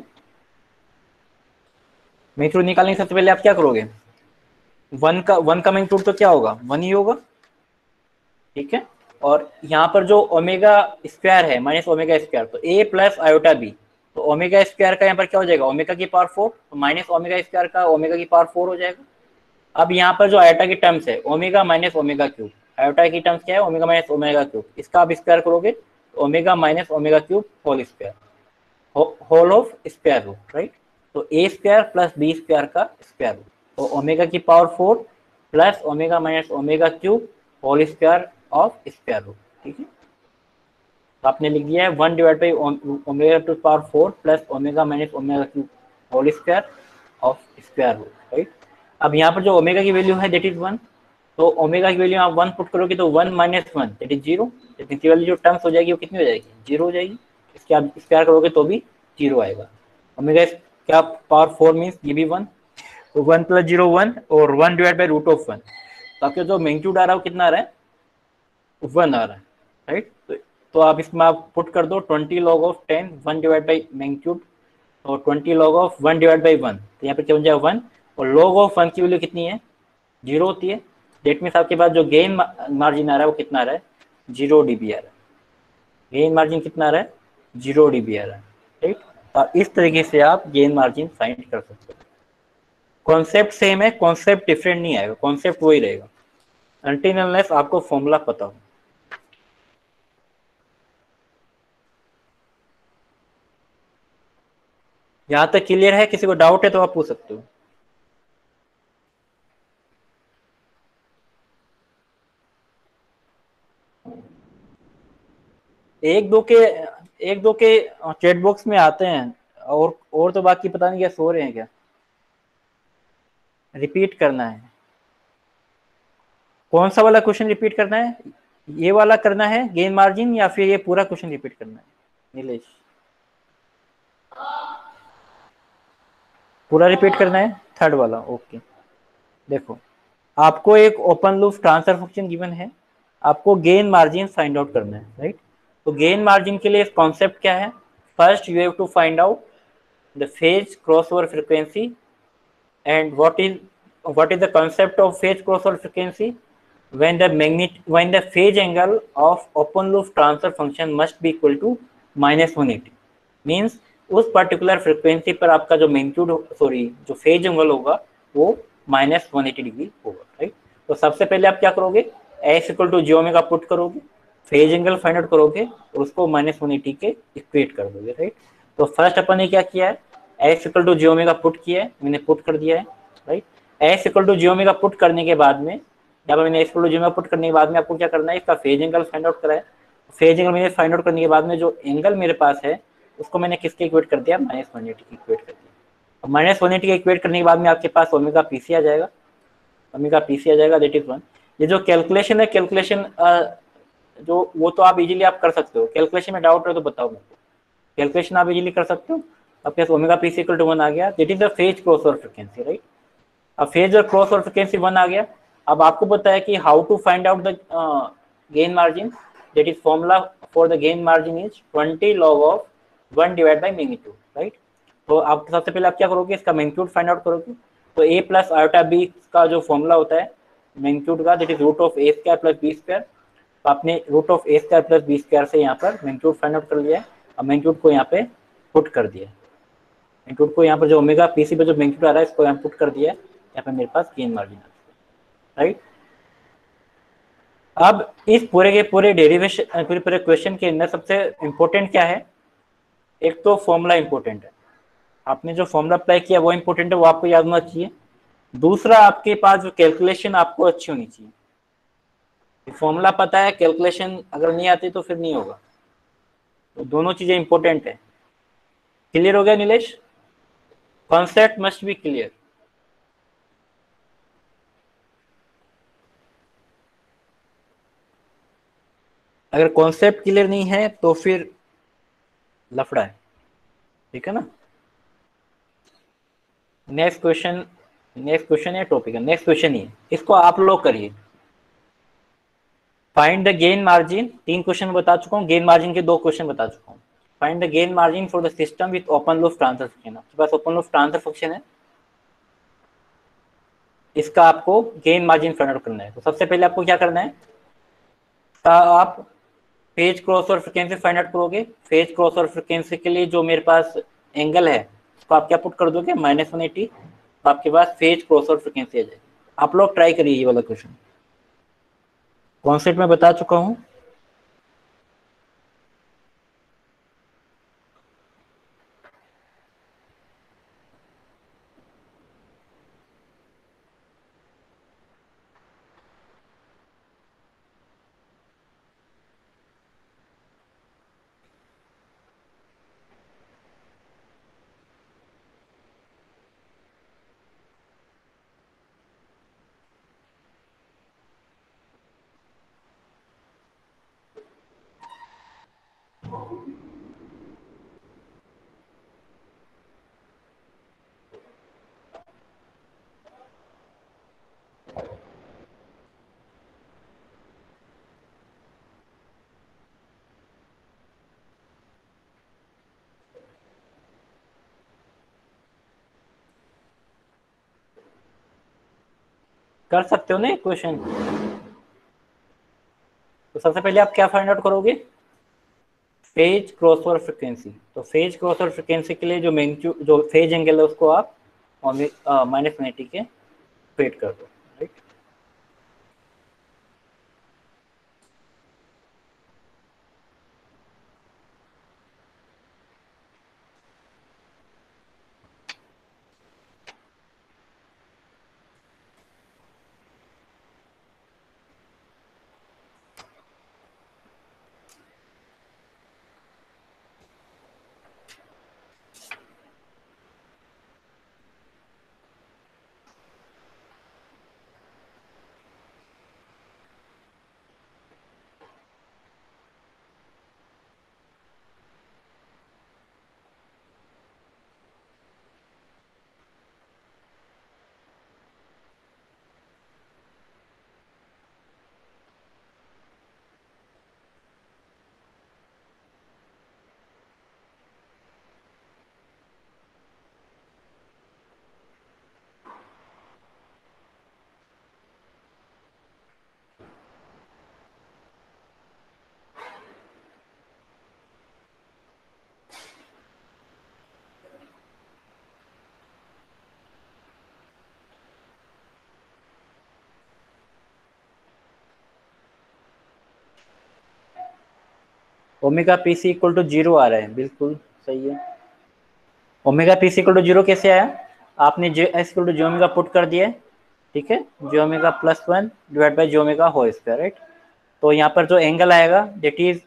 मैग्नीट्यूड निकालने के सबसे पहले आप क्या करोगे, वन का वन का मैग्नीट्यूड तो क्या होगा, वन ही होगा, ठीक है। और यहाँ पर जो ओमेगा स्क्वायर है माइनस ओमेगा स्क्वायर, तो ए प्लस आयोटा बी, तो ओमेगा स्क्वायर का यहाँ पर क्या हो जाएगा, ओमेगा की पावर फोर, तो माइनस ओमेगा स्क्वायर का ओमेगा की पावर फोर हो जाएगा। अब यहाँ पर जो आयोटा की टर्म्स है omega minus omega cube, iota की टर्म्स क्या है, ओमेगा माइनस ओमेगा क्यूब, इसका आप स्क्वायर करोगे तो omega minus omega cube whole square, whole of square root, right. तो a square plus B square का स्क्वायर रूट, तो ओमेगा की power four plus omega minus omega cube whole square of square root, ठीक है। तो आपने लिख दिया है one divide by omega to power four plus omega minus omega cube whole square of square root, right. अब यहाँ पर जो ओमेगा की वैल्यू है दैट इज वन, तो ओमेगा की वैल्यू आप वन पुट करोगे तो one minus one that is zero, नीचे वाली जो टर्म्स हो जाएगी वो कितनी हो जाएगी, जीरो हो जाएगी। इसके आप स्क्वायर करोगे तो भी जीरो आएगा। ओमेगा क्या पावर फोर मीन्स ये भी वन, तो वन प्लस जीरो वन और one divide by root of one, तो आपके जो मैग्नीट्यूड आ रहा है वो कितना आ रहा है, वन आ रहा है, राइट। तो, तो आप इसमें आप पुट कर दो twenty log of ten one divide by magnitude और twenty log of one divide by one, तो यहाँ पे क्या बन जाएगा वन, और लॉग ऑफ वन की वैल्यू कितनी है, जीरो होती है। डेट मीन्स आपके पास जो गेन मार्जिन आ रहा है वो कितना आ रहा है, जीरो डीबी आ रहा है। गेन मार्जिन कितना आ रहा है, जीरो डीबी आ रहा है, राइट। और इस तरीके से आप गेन मार्जिन फाइंड कर सकते हो। कॉन्सेप्ट सेम है, कॉन्सेप्ट डिफरेंट नहीं आएगा, कॉन्सेप्ट वही रहेगा अनटिल अनलेस आपको फॉर्मूला पता हो। यहां तक क्लियर है, किसी को डाउट है तो आप पूछ सकते हो। एक दो के एक दो के चैट बॉक्स में आते हैं, और और तो बाकी पता नहीं क्या सो रहे हैं क्या। रिपीट करना है, कौन सा वाला क्वेश्चन रिपीट करना है, ये वाला करना है गेन मार्जिन या फिर ये पूरा क्वेश्चन रिपीट करना है, नीलेश पूरा रिपीट करना है, थर्ड वाला, ओके। देखो आपको एक open loop transfer function given है, आपको गेन मार्जिन फाइंड आउट करना है, राइट। तो गेन मार्जिन के लिए कॉन्सेप्ट क्या है, first you have to find out the phase crossover frequency. And what is what is the concept of phase crossover frequency? When the magnet when the phase angle of open loop transfer function must be equal to minus one eighty, means उस particular frequency पर आपका जो magnitude sorry जो phase angle होगा वो minus one eighty degree होगा, right. तो सबसे पहले आप क्या करोगे, x equal to j omega put करोगे, फेज एंगल फाइंड आउट करोगे और उसको माइनस वन एटी के इक्वेट कर दोगे, राइट। तो फर्स्ट अपन ने क्या किया है, x equal to j omega put किया है, मैंने पुट कर दिया है, right. X equal to j omega put करने के बाद में जब मैंने x equal to j omega put करने के बाद में आपको क्या करना है, इसका फेज एंगल फाइंड आउट करा है। फेज एंगल मैंने फाइंड आउट करने के बाद में जो एंगल मेरे पास है उसको मैंने किसके इक्वेट कर दिया, माइनस वन एटी की इक्वेट कर दिया। अब माइनस वन एटी के इक्वेट करने के बाद में आपके पास ओमेगा पीसी आ जाएगा, ओमेगा पीसी आ जाएगा, दैट इज वन। ये जो कैलकुलेशन है, कैलकुलेशन जो वो तो आप इजीली आप कर सकते हो, कैलकुलेशन में डाउट है तो बताओ मेरे को, कैलकुलेशन आप इजीली कर सकते हो। आपके पास omega pc equal to one आ गया, that is the phase crossover frequency, right. अब फेज और क्रॉसओवर फ्रीक्वेंसी वन आ गया। अब आपको पता है कि how to find out the gain margin, that is formula for the gain margin is twenty log of one divide by magnitude, right. तो आप सबसे पहले आप क्या करोगे, इसका मैग्नीट्यूड फाइंड आउट करोगे। तो ए प्लस आयोटा बी का जो फॉर्मूला होता है मैग्नीट्यूड का, that is root of A square plus B square. तो आपने root of A square plus B square से यहाँ पर मैग्नीट्यूड फाइंड आउट कर लिया है। अब मैग्नीट्यूड को यहाँ पे पुट कर दिया है, मैग्नीट्यूड को यहाँ पर जो ओमेगा पीसी पे जो मैग्नीट्यूड आ रहा है इसको यहाँ पुट कर दिया है, यहाँ पे मेरे पास गेन मार्जिन आ गया, राइट। अब इस पूरे के पूरे डेरिवेशन पूरे पूरे क्वेश्चन के अंदर सबसे इंपॉर्टेंट क्या है, एक तो फॉर्मूला इंपॉर्टेंट है, आपने जो फॉर्मूला अप्लाई किया वो इंपॉर्टेंट है, वो आपको याद होना चाहिए। दूसरा आपके पास जो कैलकुलेशन आपको अच्छी होनी चाहिए, फॉर्मूला पता है, कैलकुलेशन अगर नहीं आती तो फिर नहीं होगा, तो दोनों चीजें इंपॉर्टेंट है। क्लियर हो गया Nilesh? Concept must be clear. अगर कॉन्सेप्ट क्लियर नहीं है तो फिर लफड़ा है, ठीक है ना। नेक्स्ट क्वेश्चन, नेक्स्ट क्वेश्चन है टॉपिक है, नेक्स्ट क्वेश्चन ही है, इसको आप लोग करिए। फाइंड द गेन मार्जिन, तीन क्वेश्चन बता चुका हूँ, गेन मार्जिन के दो क्वेश्चन बता चुका हूँ। Find the gain margin for the system with open loop transfer function. आपके पास ओपन लूप ट्रांसफर फंक्शन है, इसका आपको गेन मार्जिन फाइंड आउट करना है। तो सबसे पहले आपको क्या करना है, आप phase crossover frequency find out करोगे। फेज क्रॉसओवर फ्रीक्वेंसी के लिए जो मेरे पास एंगल है उसको आप क्या पुट कर दोगे, माइनस वन एटी, तो आपके पास फेज क्रॉसओवर फ्रीक्वेंसी आ जाएगी। आप लोग ट्राई करिए ये वाला क्वेश्चन, कॉन्सेप्ट में बता चुका हूँ। कर सकते हो ना क्वेश्चन। तो सबसे पहले आप क्या फाइंड आउट करोगे, फेज क्रॉसओवर फ्रीक्वेंसी। तो फेज क्रॉसओवर फ्रीक्वेंसी के लिए जो मैग्नीट्यूड जो फेज एंगल है उसको आप माइनस वन एटी के पेड कर दो, right. Omega p c equal to zero आ रहा है, बिल्कुल सही है। Omega p c equal to zero कैसे आया? आपने j s equal to J omega put कर दिया, ठीक है, j omega plus one divide by J omega whole square, right. तो यहाँ पर जो एंगल आएगा दैट इज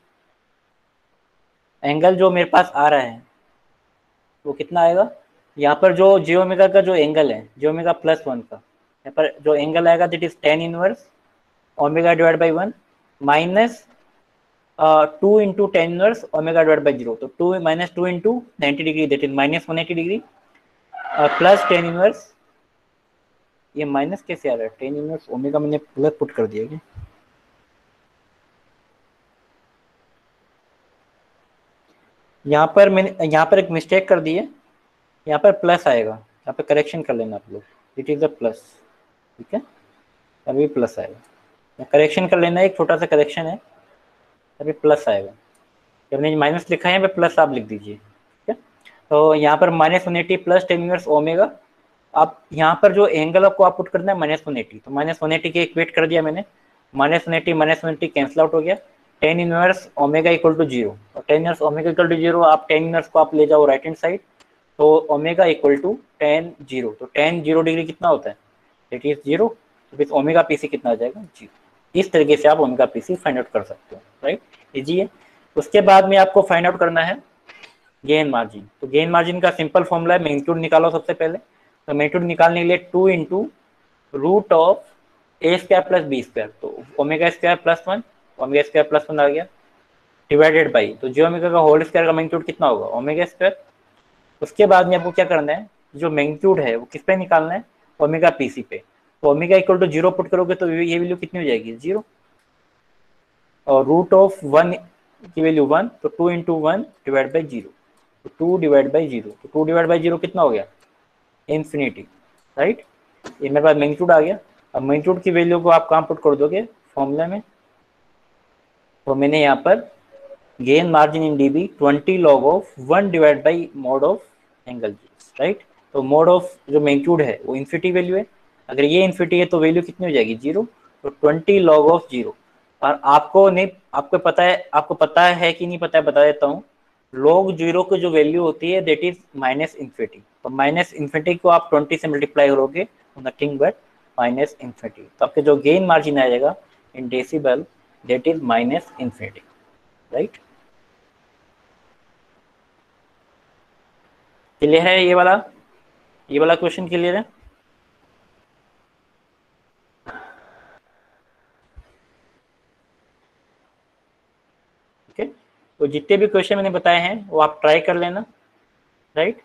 एंगल जो मेरे पास आ रहा है वो कितना आएगा? यहाँ पर जो जे ओमेगा का जो एंगल है, जे ओमेगा प्लस वन का, यहाँ पर जो एंगल आएगा that is tan inverse omega divide by one minus two into tan inverse omega divide by zero. तो two minus two into ninety degree that is minus one eighty degree plus tan inverse, ये minus कैसे आ रहा है? Tan inverse omega मैंने plus put कर दिया क्या? यहाँ पर मैंने यहाँ पर एक मिस्टेक कर दी है, यहाँ पर प्लस आएगा, यहाँ पर करेक्शन कर लेना आप लोग, इट इज अ प्लस, ठीक है, अभी प्लस आएगा, करेक्शन कर लेना, एक छोटा सा करेक्शन है, अभी प्लस आएगा। जब मैंने माइनस लिखा है यहाँ पे प्लस आप लिख दीजिए, ठीक है। तो यहाँ पर minus one eighty plus tan inverse omega, आप यहाँ पर जो एंगल आपको आप पुट करना है माइनस वन एटी, तो माइनस वन एटी के इक्वेट कर दिया मैंने, minus one eighty minus one eighty cancel out हो गया, tan inverse omega equal to zero, और tan inverse omega equal to zero, आप टेन इनवर्स को आप ले जाओ राइट हैंड साइड, तो omega equal to tan zero, तो टेन जीरो डिग्री कितना होता है? इट इज जीरो, तो फिर ओमेगा पी सी कितना आ जाएगा? जीरो। इस तरीके से आप omega p c find out कर सकते हो, राइट, इजी है। उसके बाद में आपको फाइंड आउट करना है गेन मार्जिन। तो गेन मार्जिन का सिंपल फॉर्मूला है, मैग्नीट्यूड निकालो सबसे पहले। तो मैग्नीट्यूड निकालने के लिए two into root of A square plus B square, तो omega square plus one, omega square plus one आ गया, डिवाइडेड बाई, तो जे ओमेगा का होल स्क्वायर का मैग्नीट्यूड कितना होगा? Omega square. उसके बाद में आपको क्या करना है, जो मैग्नीट्यूड है वो किस पे निकालना है? ओमेगा पी सी पे। तो omega equal to zero put करोगे तो ये वैल्यू कितनी हो जाएगी? जीरो। और रूट ऑफ वन की वैल्यू वन, तो two into one divide by zero, तो टू डिवाइड बाई जीरो, तो टू डिवाइड बाई जीरो कितना हो गया? Infinity, right. ये मेरे पास मैग्नीट्यूड आ गया। अब मैग्नीट्यूड की वैल्यू को आप कहाँ पुट कर दोगे? फॉर्मूला में। तो मैंने यहाँ पर gain margin in dB twenty log of one divide by mod of angle, right. तो मोड ऑफ जो मैग्नीट्यूड है वो इन्फिनिटी वैल्यू है, अगर ये इन्फिनिटी है तो वैल्यू कितनी हो जाएगी? जीरो। तो ट्वेंटी लॉग ऑफ जीरो, और आपको नहीं, आपको पता है, आपको पता है कि नहीं पता है, बता देता हूँ। लॉग जीरो की जो वैल्यू होती है दैट इज माइनस इन्फिनिटी, तो माइनस इन्फिनिटी को आप ट्वेंटी से मल्टीप्लाई करोगे, नथिंग बट माइनस इन्फिनिटी, तो आपके जो गेन मार्जिन आ जाएगा in decibel that is minus infinity, right. Clear है ये वाला? ये वाला क्वेश्चन क्लियर है? ओके, तो जितने भी क्वेश्चन मैंने बताए हैं वो आप ट्राई कर लेना, राइट।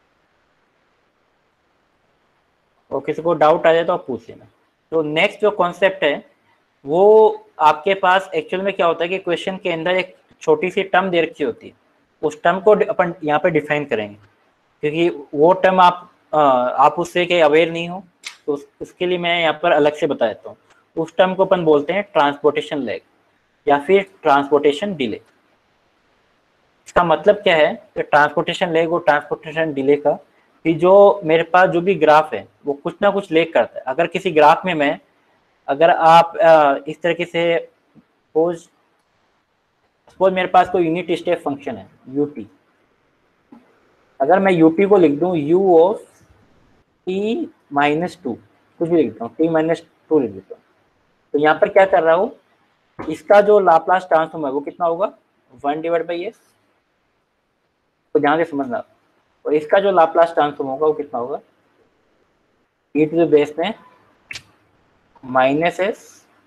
और किसी को डाउट आ जाए तो आप पूछ लेना। तो नेक्स्ट जो कॉन्सेप्ट है वो आपके पास एक्चुअल में क्या होता है कि क्वेश्चन के अंदर एक छोटी सी टर्म दे रखी होती है, उस टर्म को अपन यहाँ पे डिफाइन करेंगे, क्योंकि वो टर्म आप आप उससे के अवेयर नहीं हो, तो उस, उसके लिए मैं यहाँ पर अलग से बता देता हूँ। उस टर्म को अपन बोलते हैं ट्रांसपोर्टेशन लैग या फिर ट्रांसपोर्टेशन डिले। इसका मतलब क्या है कि ट्रांसपोर्टेशन लैग और ट्रांसपोर्टेशन डिले का, कि जो मेरे पास जो भी ग्राफ है वो कुछ ना कुछ लैग करता है। अगर किसी ग्राफ में मैं, अगर आप इस तरीके से सपोज सपोज मेरे पास कोई यूनिट स्टेप फंक्शन है यूटी, अगर मैं यूटी को लिख दूं u of t minus two, कुछ भी लिखता हूँ, टी माइनस टू लिख देता हूँ, तो यहाँ पर क्या कर रहा हूँ, इसका जो लाप्लास ट्रांसफॉर्म है वो कितना होगा? वन डिवाइड बाई एस, तो ध्यान से समझना। और इसका जो लाप्लास ट्रांसफॉर्म होगा वो कितना होगा? ई टू द बेस में minus s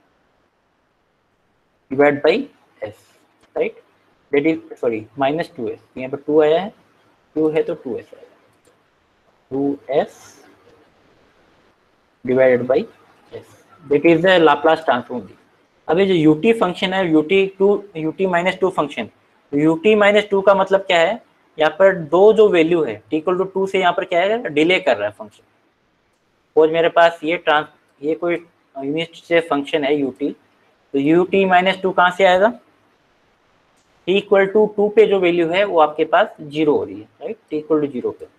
divide by s, right, that is sorry minus two s, यहाँ पर टू आया है, टू है तो टू एस आएगा, two s divided by s, that is the Laplace transform. अभी जो यूटी फंक्शन है, u t two u t minus two function, u t minus two का मतलब क्या है? यहाँ पर दो जो वैल्यू है टी इक्वल टू टू से यहाँ पर क्या है? डिले कर रहा है फंक्शन। सपोज मेरे पास ये ट्रांस ये कोई यूनिट से फंक्शन है यूटी, तो यूटी माइनस टू कहाँ से आएगा? टी इक्वल टू टू पे जो वैल्यू है वो आपके पास जीरो हो रही है, right, t equal to zero पे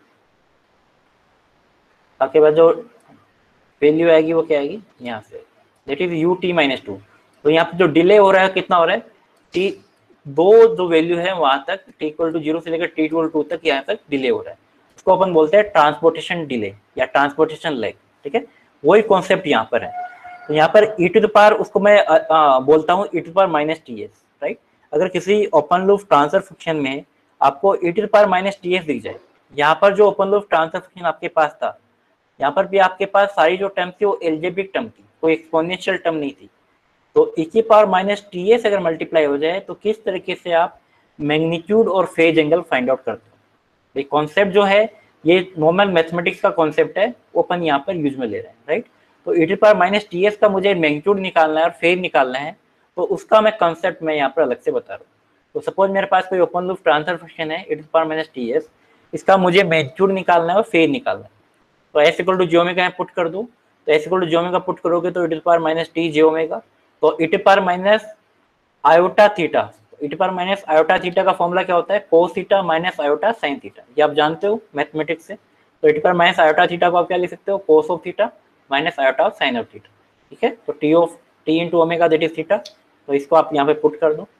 आपके पास जो वैल्यू आएगी वो क्या आएगी? यहाँ से, that is u t minus two. तो यहाँ पे जो डिले हो रहा है कितना हो रहा है? टी दो जो वैल्यू है वहां तक टी इक्वल टू जीरो से लेकर टी इक्वल टू तक यहाँ तक डिले हो रहा है, उसको अपन बोलते हैं ट्रांसपोर्टेशन डिले या ट्रांसपोर्टेशन लैग। ठीक है, वही कॉन्सेप्ट यहाँ पर है। तो यहाँ पर ई टू द पावर उसको मैं आ, आ, बोलता हूँ e to the power minus T s, right. अगर किसी ओपन लूप ट्रांसफर फंक्शन में आपको e to the power minus T s दिख जाए, यहाँ पर जो ओपन लूप ट्रांसफर फंक्शन आपके पास था, यहाँ पर भी आपके पास सारी जो टर्म थी वो एल्जेब्रिक टर्म थी, कोई एक्सपोनेंशियल टर्म नहीं थी। तो ई की पावर माइनस टी एस अगर मल्टीप्लाई हो जाए तो किस तरीके से आप मैग्नीट्यूड और फेज एंगल फाइंड आउट करते हो। ये कॉन्सेप्ट जो है ये नॉर्मल मैथमेटिक्स का कॉन्सेप्ट है, वो अपन यहाँ पर यूज में ले रहे हैं, राइट। तो e to power minus T S का मुझे मैग्नीट्यूड निकालना है और फेज निकालना है, तो उसका मैं कॉन्सेप्ट मैं यहाँ पर अलग से बता रहा हूँ। तो सपोज मेरे पास कोई ओपन लूप ट्रांसफर फंक्शन है e to power minus T s, इसका मुझे मैग्नीट्यूड निकालना है और फेज निकालना है। तो s equal to J omega put कर दूं, तो s equal to J omega put करोगे तो e to power minus t j omega, तो e to power minus iota theta, e to power minus iota theta का formula क्या होता है, cos theta minus iota sine theta, ये आप जानते हो मैथमेटिक्स से। तो e to power minus iota theta को आप क्या लिख सकते हो, cos of theta minus iota of sine of theta. ठीक है, तो t of t into omega that is theta, तो इसको आप यहाँ पे पुट कर दो।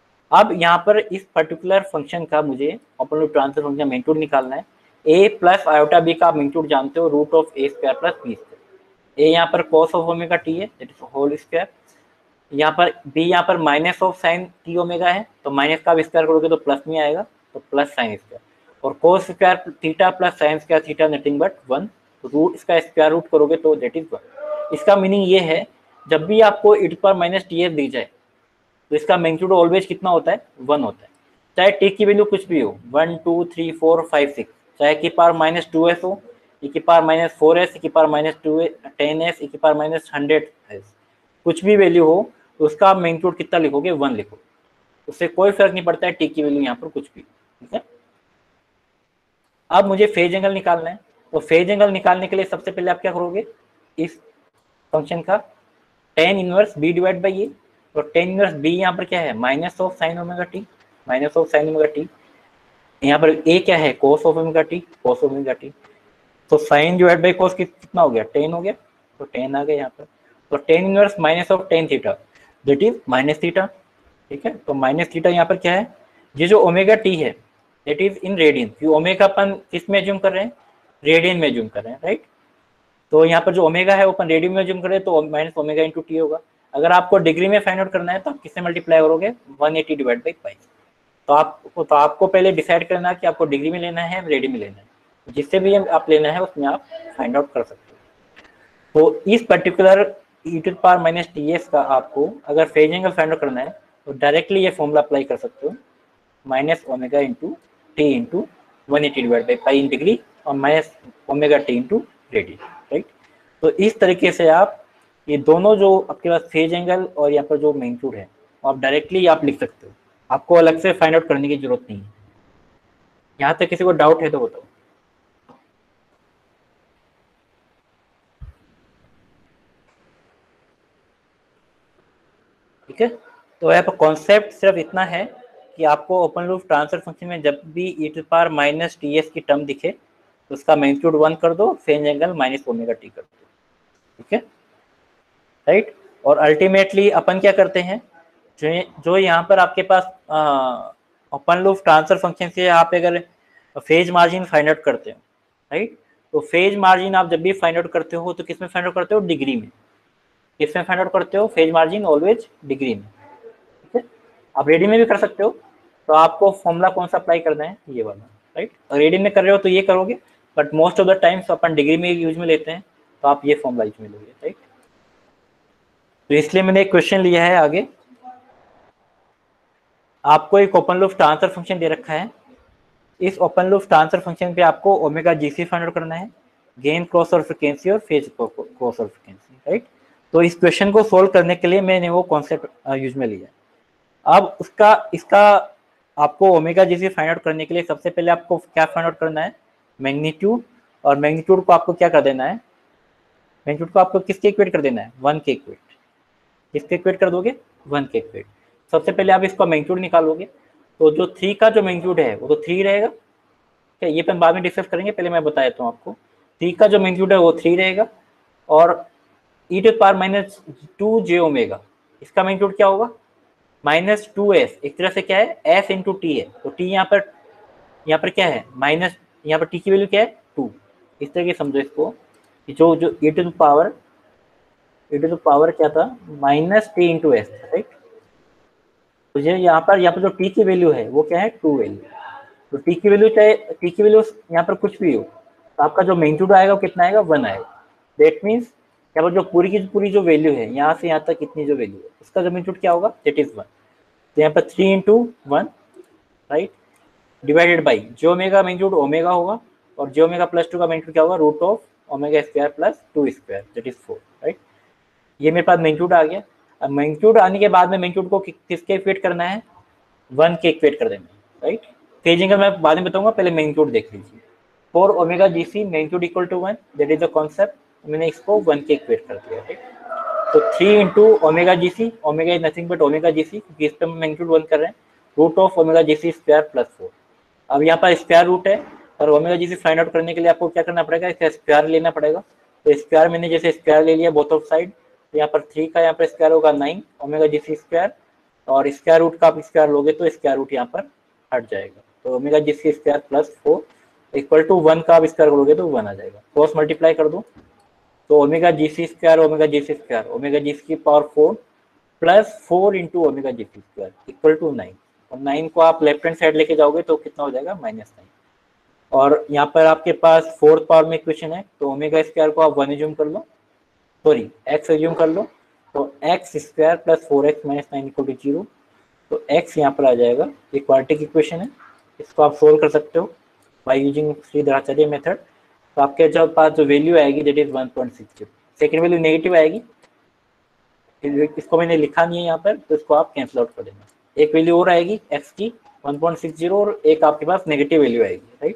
अब यहाँ पर इस पर्टिकुलर फंक्शन का मुझे open loop transfer function magnitude निकालना है। ए प्लस आयोटा बी का आप मैग्नीट्यूड जानते हो, root of A square plus B square. A यहाँ पर कॉस ऑफ ओमेगा टी है दैट इज होल स्क्वायर, यहाँ पर बी यहाँ पर minus of sine t omega है, तो माइनस का आप स्क्वायर करोगे तो प्लस में आएगा, तो प्लस साइन स्क्वायर, और cos square theta plus sine square theta nothing but one, root इसका स्क्वायर रूट करोगे तो दैट इज वन। इसका मीनिंग ये है जब भी आपको e to power minus T s दी जाए तो इसका मैग्नीट्यूड ऑलवेज कितना होता है, वन होता है, चाहे टी की वैल्यू कुछ भी हो, one two three four five six, चाहे की पावर माइनस टू एस हो, ई की power minus four s, e की power minus two ten s, e की पावर माइनस हंड्रेड एस, कुछ भी वैल्यू हो तो उसका आप मैग्नीट्यूड कितना लिखोगे, वन लिखो, उससे कोई फर्क नहीं पड़ता है टी की वैल्यू यहाँ पर कुछ भी। ठीक है, अब मुझे फेज एंगल निकालना है, तो फेज एंगल निकालने के लिए सबसे पहले आप क्या करोगे, इस फंक्शन का tan inverse B divide by ए, तो टेन इनवर्स बी यहाँ पर क्या है, minus of sine omega t, minus of sine omega t, यहाँ पर ए क्या है, cos of omega t, cos of omega t, तो साइन डिवाइड बाई कोस कितना हो गया, टेन हो गया, तो टेन आ गया यहाँ पर, तो tan inverse minus of tan theta that is minus theta. ठीक है, तो माइनस थीटा यहाँ पर क्या है, ये जो ओमेगा टी है दैट इज इन रेडियन, ये ओमेगा अपन किस में एज्यूम कर रहे हैं, रेडियन में एज्यूम कर रहे हैं, राइट। तो यहाँ पर जो ओमेगा है अपन रेडियन में एज्यूम कर रहे हैं, तो माइनस ओमेगा इंटू टी होगा। अगर आपको डिग्री में फाइंड आउट करना है तो आप किससे मल्टीप्लाई करोगे, one eighty divide by pi. तो आपको तो आपको पहले डिसाइड करना कि आपको डिग्री में लेना है रेडियन में लेना है, जिससे भी आप लेना है उसमें आप फाइंड आउट कर सकते हो। तो इस particular e to power minus T S का आपको अगर फेज एंगल फाइंड आउट करना है तो डायरेक्टली ये फॉर्मूला अप्लाई कर सकते हो, minus omega into t into one eighty divide by pi in degree और minus omega t into radian, right. तो इस तरीके से आप ये दोनों जो आपके पास फेज एंगल और यहाँ पर जो मैग्नीट्यूड है आप डायरेक्टली आप लिख सकते हो, आपको अलग से फाइंड आउट करने की जरूरत नहीं है। यहाँ तक किसी को डाउट है तो बताओ। ठीक है, तो यहाँ पर कॉन्सेप्ट सिर्फ इतना है कि आपको ओपन लूप ट्रांसफर फंक्शन में जब भी e to power minus T s की टर्म दिखे तो उसका मैग्नीट्यूड वन कर दो, phase angle minus omega t कर दो। ठीक है, राइट। और अल्टीमेटली अपन क्या करते हैं, जो जो यहाँ पर आपके पास ओपन लूप ट्रांसफर फंक्शन से आप अगर फेज मार्जिन फाइंड आउट करते हो, राइट, तो फेज मार्जिन आप जब भी फाइंड आउट करते हो तो किस में फाइंड आउट करते हो, डिग्री में। किस में फाइंड आउट करते हो, फेज मार्जिन ऑलवेज डिग्री में। ठीक है, आप रेडी में भी कर सकते हो, तो आपको फॉर्मूला कौन सा अप्लाई करना है, ये वाला, राइट। रेडी में कर रहे हो तो ये करोगे, but most of the times अपन डिग्री में यूज में लेते हैं, तो आप ये फॉर्मूला यूज में लोगे, राइट। तो इसलिए मैंने एक क्वेश्चन लिया है आगे, आपको एक ओपन लूप ट्रांसफर फंक्शन दे रखा है, इस ओपन लूप ट्रांसफर फंक्शन पे आपको ओमेगा जीसी फाइंड आउट करना है, गेन क्रॉस और फ्रीक्वेंसी और phase crossover frequency, right. तो इस क्वेश्चन को सोल्व करने के लिए मैंने वो कॉन्सेप्ट यूज में लिया। अब उसका इसका आपको ओमेगा जीसी फाइंड आउट करने के लिए सबसे पहले आपको क्या फाइंड आउट करना है, मैग्नीट्यूड, और मैग्नीट्यूड को आपको क्या कर देना है, मैग्नीट्यूड को आपको किसके इक्वेट कर देना है, वन के इक्वेट। किसके इक्वेट कर दोगे, वन के इक्वेट। सबसे पहले आप इसका मैग्नीट्यूड निकालोगे, तो जो थ्री का जो मैग्नीट्यूड है वो तो थ्री रहेगा, ठीक है, ये अपन बाद में डिस्कस करेंगे, पहले मैं बता देता हूँ आपको। थ्री का जो मैग्नीट्यूड है वो थ्री रहेगा, और e to power minus two J omega, इसका मैग्नीट्यूड क्या होगा, माइनस टू एस एक तरह से क्या है, एस इंटू टी है, तो टी यहाँ पर यहाँ पर क्या है माइनस, यहाँ पर टी की वैल्यू क्या है टू। इस तरह की समझो इसको कि जो जो e to the power e to the power क्या था minus t into s, right. तो ये यहाँ पर यहाँ पर जो टी की वैल्यू है वो क्या है टू वैल्यू। तो टी की वैल्यू चाहे टी की वैल्यू यहाँ पर कुछ भी हो, तो आपका जो मैग्नीट्यूड आएगा वो कितना आएगा, वन आएगा। दैट मीन्स यहाँ पर जो पूरी की पूरी जो वैल्यू है यहाँ से यहाँ तक कितनी जो वैल्यू है उसका जो मैग्नीट्यूड क्या होगा, दैट इज वन। तो यहाँ पर three into one, right, divided by जो ओमेगा मैग्नीट्यूड ओमेगा होगा, और जो ओमेगा प्लस टू का मैग्नीट्यूड क्या होगा, root of omega square plus two square, that is four, right. ये मेरे पास मैग्नीट्यूड आ गया। अब मैग्नीट्यूड आने के बाद में मैग्नीट्यूड को कि, किसके इक्वेट करना है, वन के इक्वेट कर देना, राइट। फेजिंग का मैं बाद में बताऊंगा, पहले मैग्नीट्यूड देख लीजिए। Four omega ji c magnitude equal to one, that is the concept, मैंने इसको वन के इक्वेट कर दिया, ठीक। तो three into omega ji c, omega is nothing but omega ji c, क्योंकि इस पर हम मैग्नीट्यूड वन कर रहे हैं, root of omega ji c square plus four. अब यहाँ पर स्क्वायर रूट है, और ओमेगा जी सी फाइंड आउट करने के लिए आपको क्या करना पड़ेगा, इसका स्क्वायर लेना पड़ेगा। तो स्क्वायर मैंने जैसे स्क्वायर ले लिया बोथ ऑफ साइड, तो यहाँ पर थ्री का यहाँ पर स्क्वायर होगा नाइन ओमेगा जी सी स्क्वायर, और स्क्वायर रूट का आप स्क्वायर लोगे तो स्क्वायर रूट यहाँ पर हट जाएगा। तो omega ji c square plus four equal to one का आप स्क्वायर करोगे तो वन आ जाएगा। क्रॉस मल्टीप्लाई कर दो, तो ओमेगा जी सी स्क्वायर ओमेगा जी सी स्क्वायर ओमेगा जी सी की power four plus four into omega ji c square equal to nine, और नाइन को आप लेफ्ट हैंड साइड लेके जाओगे तो कितना हो जाएगा, माइनस नाइन। और यहाँ पर आपके पास फोर्थ पावर में इक्वेशन है, तो ओमेगा स्क्वायर को आप वन एज्यूम कर लो, सॉरी एक्स एज्यूम कर लो, तो x square plus four x minus nine equal to zero. तो एक्स यहाँ पर आ जाएगा, ये क्वाड्रेटिक इक्वेशन है, इसको आप सोल्व कर सकते हो बाय यूजिंग श्रीधराचार्य मेथड। तो आपके जो पास जो वैल्यू आएगी that is one point six zero, second value negative आएगी, इसको मैंने लिखा नहीं है यहाँ पर, तो इसको आप कैंसिल आउट कर देना। एक वैल्यू और आएगी एक्स की वन पॉइंट सिक्स जीरो, और एक आपके पास नेगेटिव वैल्यू आएगी, राइट।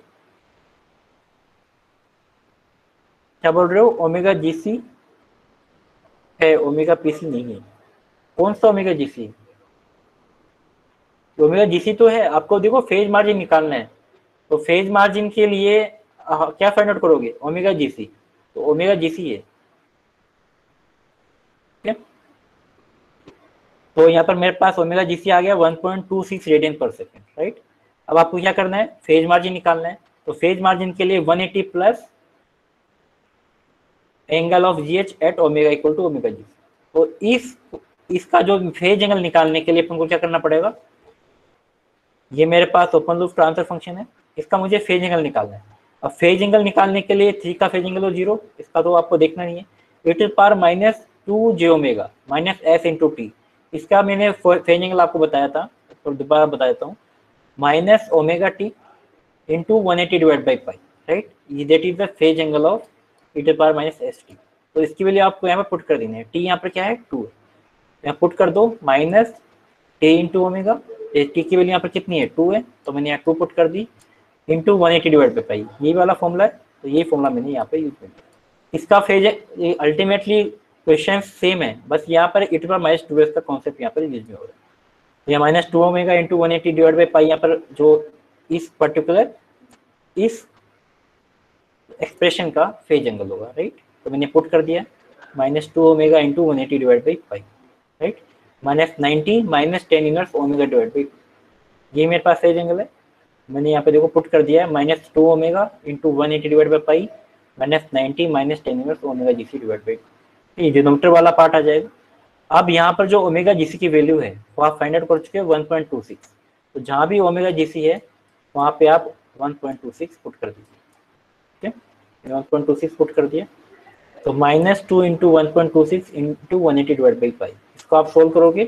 क्या बोल रहे हो, ओमेगा जीसी है, ओमेगा पीसी नहीं है। कौन सा ओमेगा जीसी, ओमेगा जीसी तो है। आपको देखो फेज मार्जिन निकालना है, तो फेज मार्जिन के लिए आ, क्या फाइंड आउट करोगे, ओमेगा जीसी, तो ओमेगा जीसी है, ठीक है। तो यहाँ पर मेरे पास ओमेगा जीसी आ गया one point two six radian पर सेकेंड, राइट। अब आपको क्या करना है, फेज मार्जिन निकालना है। तो फेज मार्जिन के लिए one eighty plus angle of ji H at omega equal to omega g. तो इस इसका जो फेज एंगल निकालने के लिए अपन को क्या करना पड़ेगा, ये मेरे पास ओपन लूप ट्रांसफर फंक्शन है, इसका मुझे फेज एंगल निकालना है। अब फेज एंगल निकालने के लिए थ्री का फेज एंगल हो जीरो, इसका तो आपको देखना नहीं है, e to power minus two J omega minus s into t, इसका मैंने फेज एंगल आपको बताया था, तो दोबारा बता देता हूँ, minus omega t into one eighty divide by pi, right. That is the phase angle of e to power minus s t. तो इसकी वैल्यू आपको यहाँ पर पुट कर देनी है, टी यहाँ पर क्या है टू है, यहाँ पुट कर दो, minus t into omega, t की वैल्यू यहाँ पर कितनी है टू है, तो मैंने यहाँ टू पुट कर दी, into one eighty divide by pi, ये वाला फॉर्मूला है, तो ये फॉर्मूला मैंने यहाँ पे यूज कर दिया। इसका फेज है अल्टीमेटली क्वेश्चन सेम है, बस यहाँ पर e to power minus two s का कॉन्सेप्ट यहाँ पर यूज में हो रहा है। यहाँ minus two omega into one eighty divide by pi, यहाँ पर जो इस पर्टिकुलर इस एक्सप्रेशन का फेज एंगल होगा, राइट। तो मैंने पुट कर दिया minus two omega into one eighty divide by pi, right, minus ninety minus tan inverse omega divide by, ये मेरे पास फेज एंगल है। मैंने यहाँ पे देखो पुट कर दिया है minus two omega into one eighty divide by pi minus ninety minus tan inverse omega ji C divide by, ये डिनोमिनेटर वाला पार्ट आ जाएगा। अब यहाँ पर जो ओमेगा जी सी की वैल्यू है वो आप फाइंड आउट कर चुके हैं वन पॉइंट टू सिक्स, तो जहाँ भी ओमेगा जी सी है वहाँ पे आप one point two six put कर दीजिए, ठीक है। One point two six put कर दिया, तो minus two into one point two six into one eighty divide by pi, इसको आप सोल्व करोगे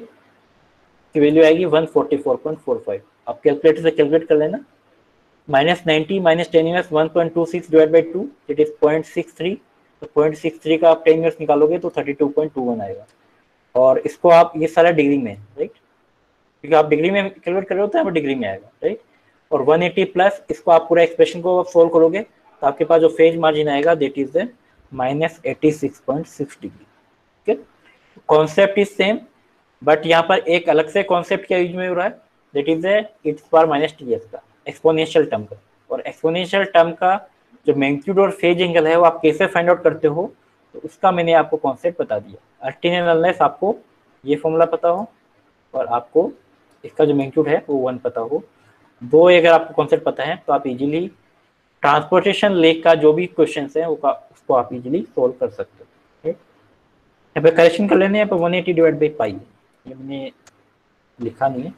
की वैल्यू आएगी one forty four point four five. आप कैलकुलेटर से कैलकुलेट कर लेना, minus ninety minus tan inverse one point two six divide by two, it is point six three, तो पॉइंट सिक्स थ्री का आप टेन इनवर्स निकालोगे तो thirty two point two one आएगा। और इसको आप, ये सारा डिग्री में, राइट, क्योंकि आप डिग्री में कैलकुलेट कर रहे हो तो यहाँ पर डिग्री में आएगा, राइट। और वन एटी प्लस इसको आप पूरा एक्सप्रेशन को आप सोल्व करोगे तो आपके पास जो फेज मार्जिन आएगा that is the minus eighty six point six degree, ठीक है। कॉन्सेप्ट इज सेम, बट यहाँ पर एक अलग से कॉन्सेप्ट क्या यूज में हो रहा है, that is its power minus T S का एक्सपोनेंशियल टर्म का। और एक्सपोनेंशियल टर्म का जो मैग्नीट्यूड और फेज एंगल है वो आप कैसे फाइंड आउट करते हो, तो उसका मैंने आपको कॉन्सेप्ट बता दिया। अल्टरनेट अनलेस आपको ये फॉर्मूला पता हो और आपको इसका जो मैग्नीट्यूड है वो वन पता हो। दो अगर आपको कॉन्सेप्ट पता है तो आप इजीली ट्रांसपोर्टेशन लेक का जो भी क्वेश्चन है वो का उसको आप इजीली सोल्व कर सकते हो। यहाँ पे करेक्शन कर लेने, यहाँ पे one eighty divide by pi, ये मैंने लिखा नहीं है,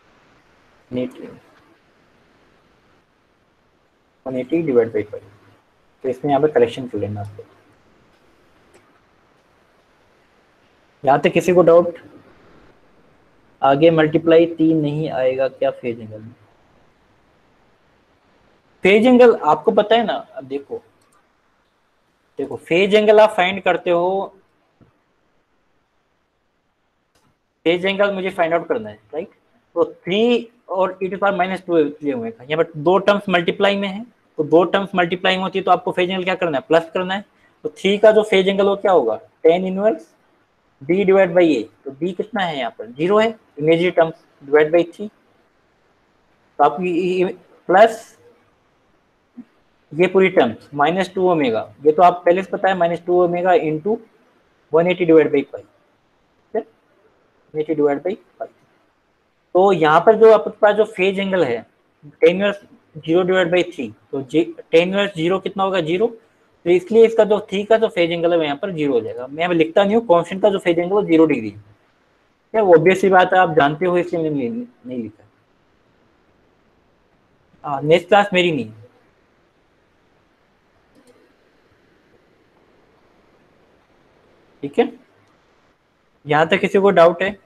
one eighty divide by pi, तो इसमें यहाँ पे करेक्शन कर लेना आपको। यहाँ तक किसी को डाउट? आगे मल्टीप्लाई तीन नहीं आएगा क्या फेज एंगल में? फेज एंगल आपको पता है ना, अब देखो देखो फेज एंगल आप फाइंड करते हो, फेज एंगल मुझे फाइंड आउट करना है, राइट? तो थ्री और e to power minus two लिए हुए का, यहाँ पर दो टर्म्स मल्टीप्लाई में है, तो दो टर्म्स मल्टीप्लाई में होती है तो आपको फेज एंगल क्या करना है? प्लस करना है। तो थ्री का जो फेज एंगल वो क्या होगा? Tan inverse B divide by ए, तो बी कितना है यहाँ पर? जीरो है, imaginary terms divide by three, तो आपकी प्लस ये पूरी टर्म्स माइनस टू ओमेगा, ये तो आप पहले से पता है, minus two omega into one eighty divide by five, one eighty divide by five. तो यहाँ पर जो आपके पास जो फेज एंगल है tan inverse zero divide by three, तो टेन इनवर्स जीरो कितना होगा? जीरो, तो इसलिए इसका जो थ्री का जो फेज एंगल है यहाँ पर जीरो हो जाएगा। मैं लिखता नहीं हूँ, कॉन्स्टेंट का जो फेज एंगल है जीरो डिग्री है, वो ऑब्वियस सी बात है, आप जानते हो, इसलिए मैंने नहीं लिखा। हाँ, नेक्स्ट क्लास मेरी नहीं है, ठीक है? यहाँ तक किसी को डाउट है?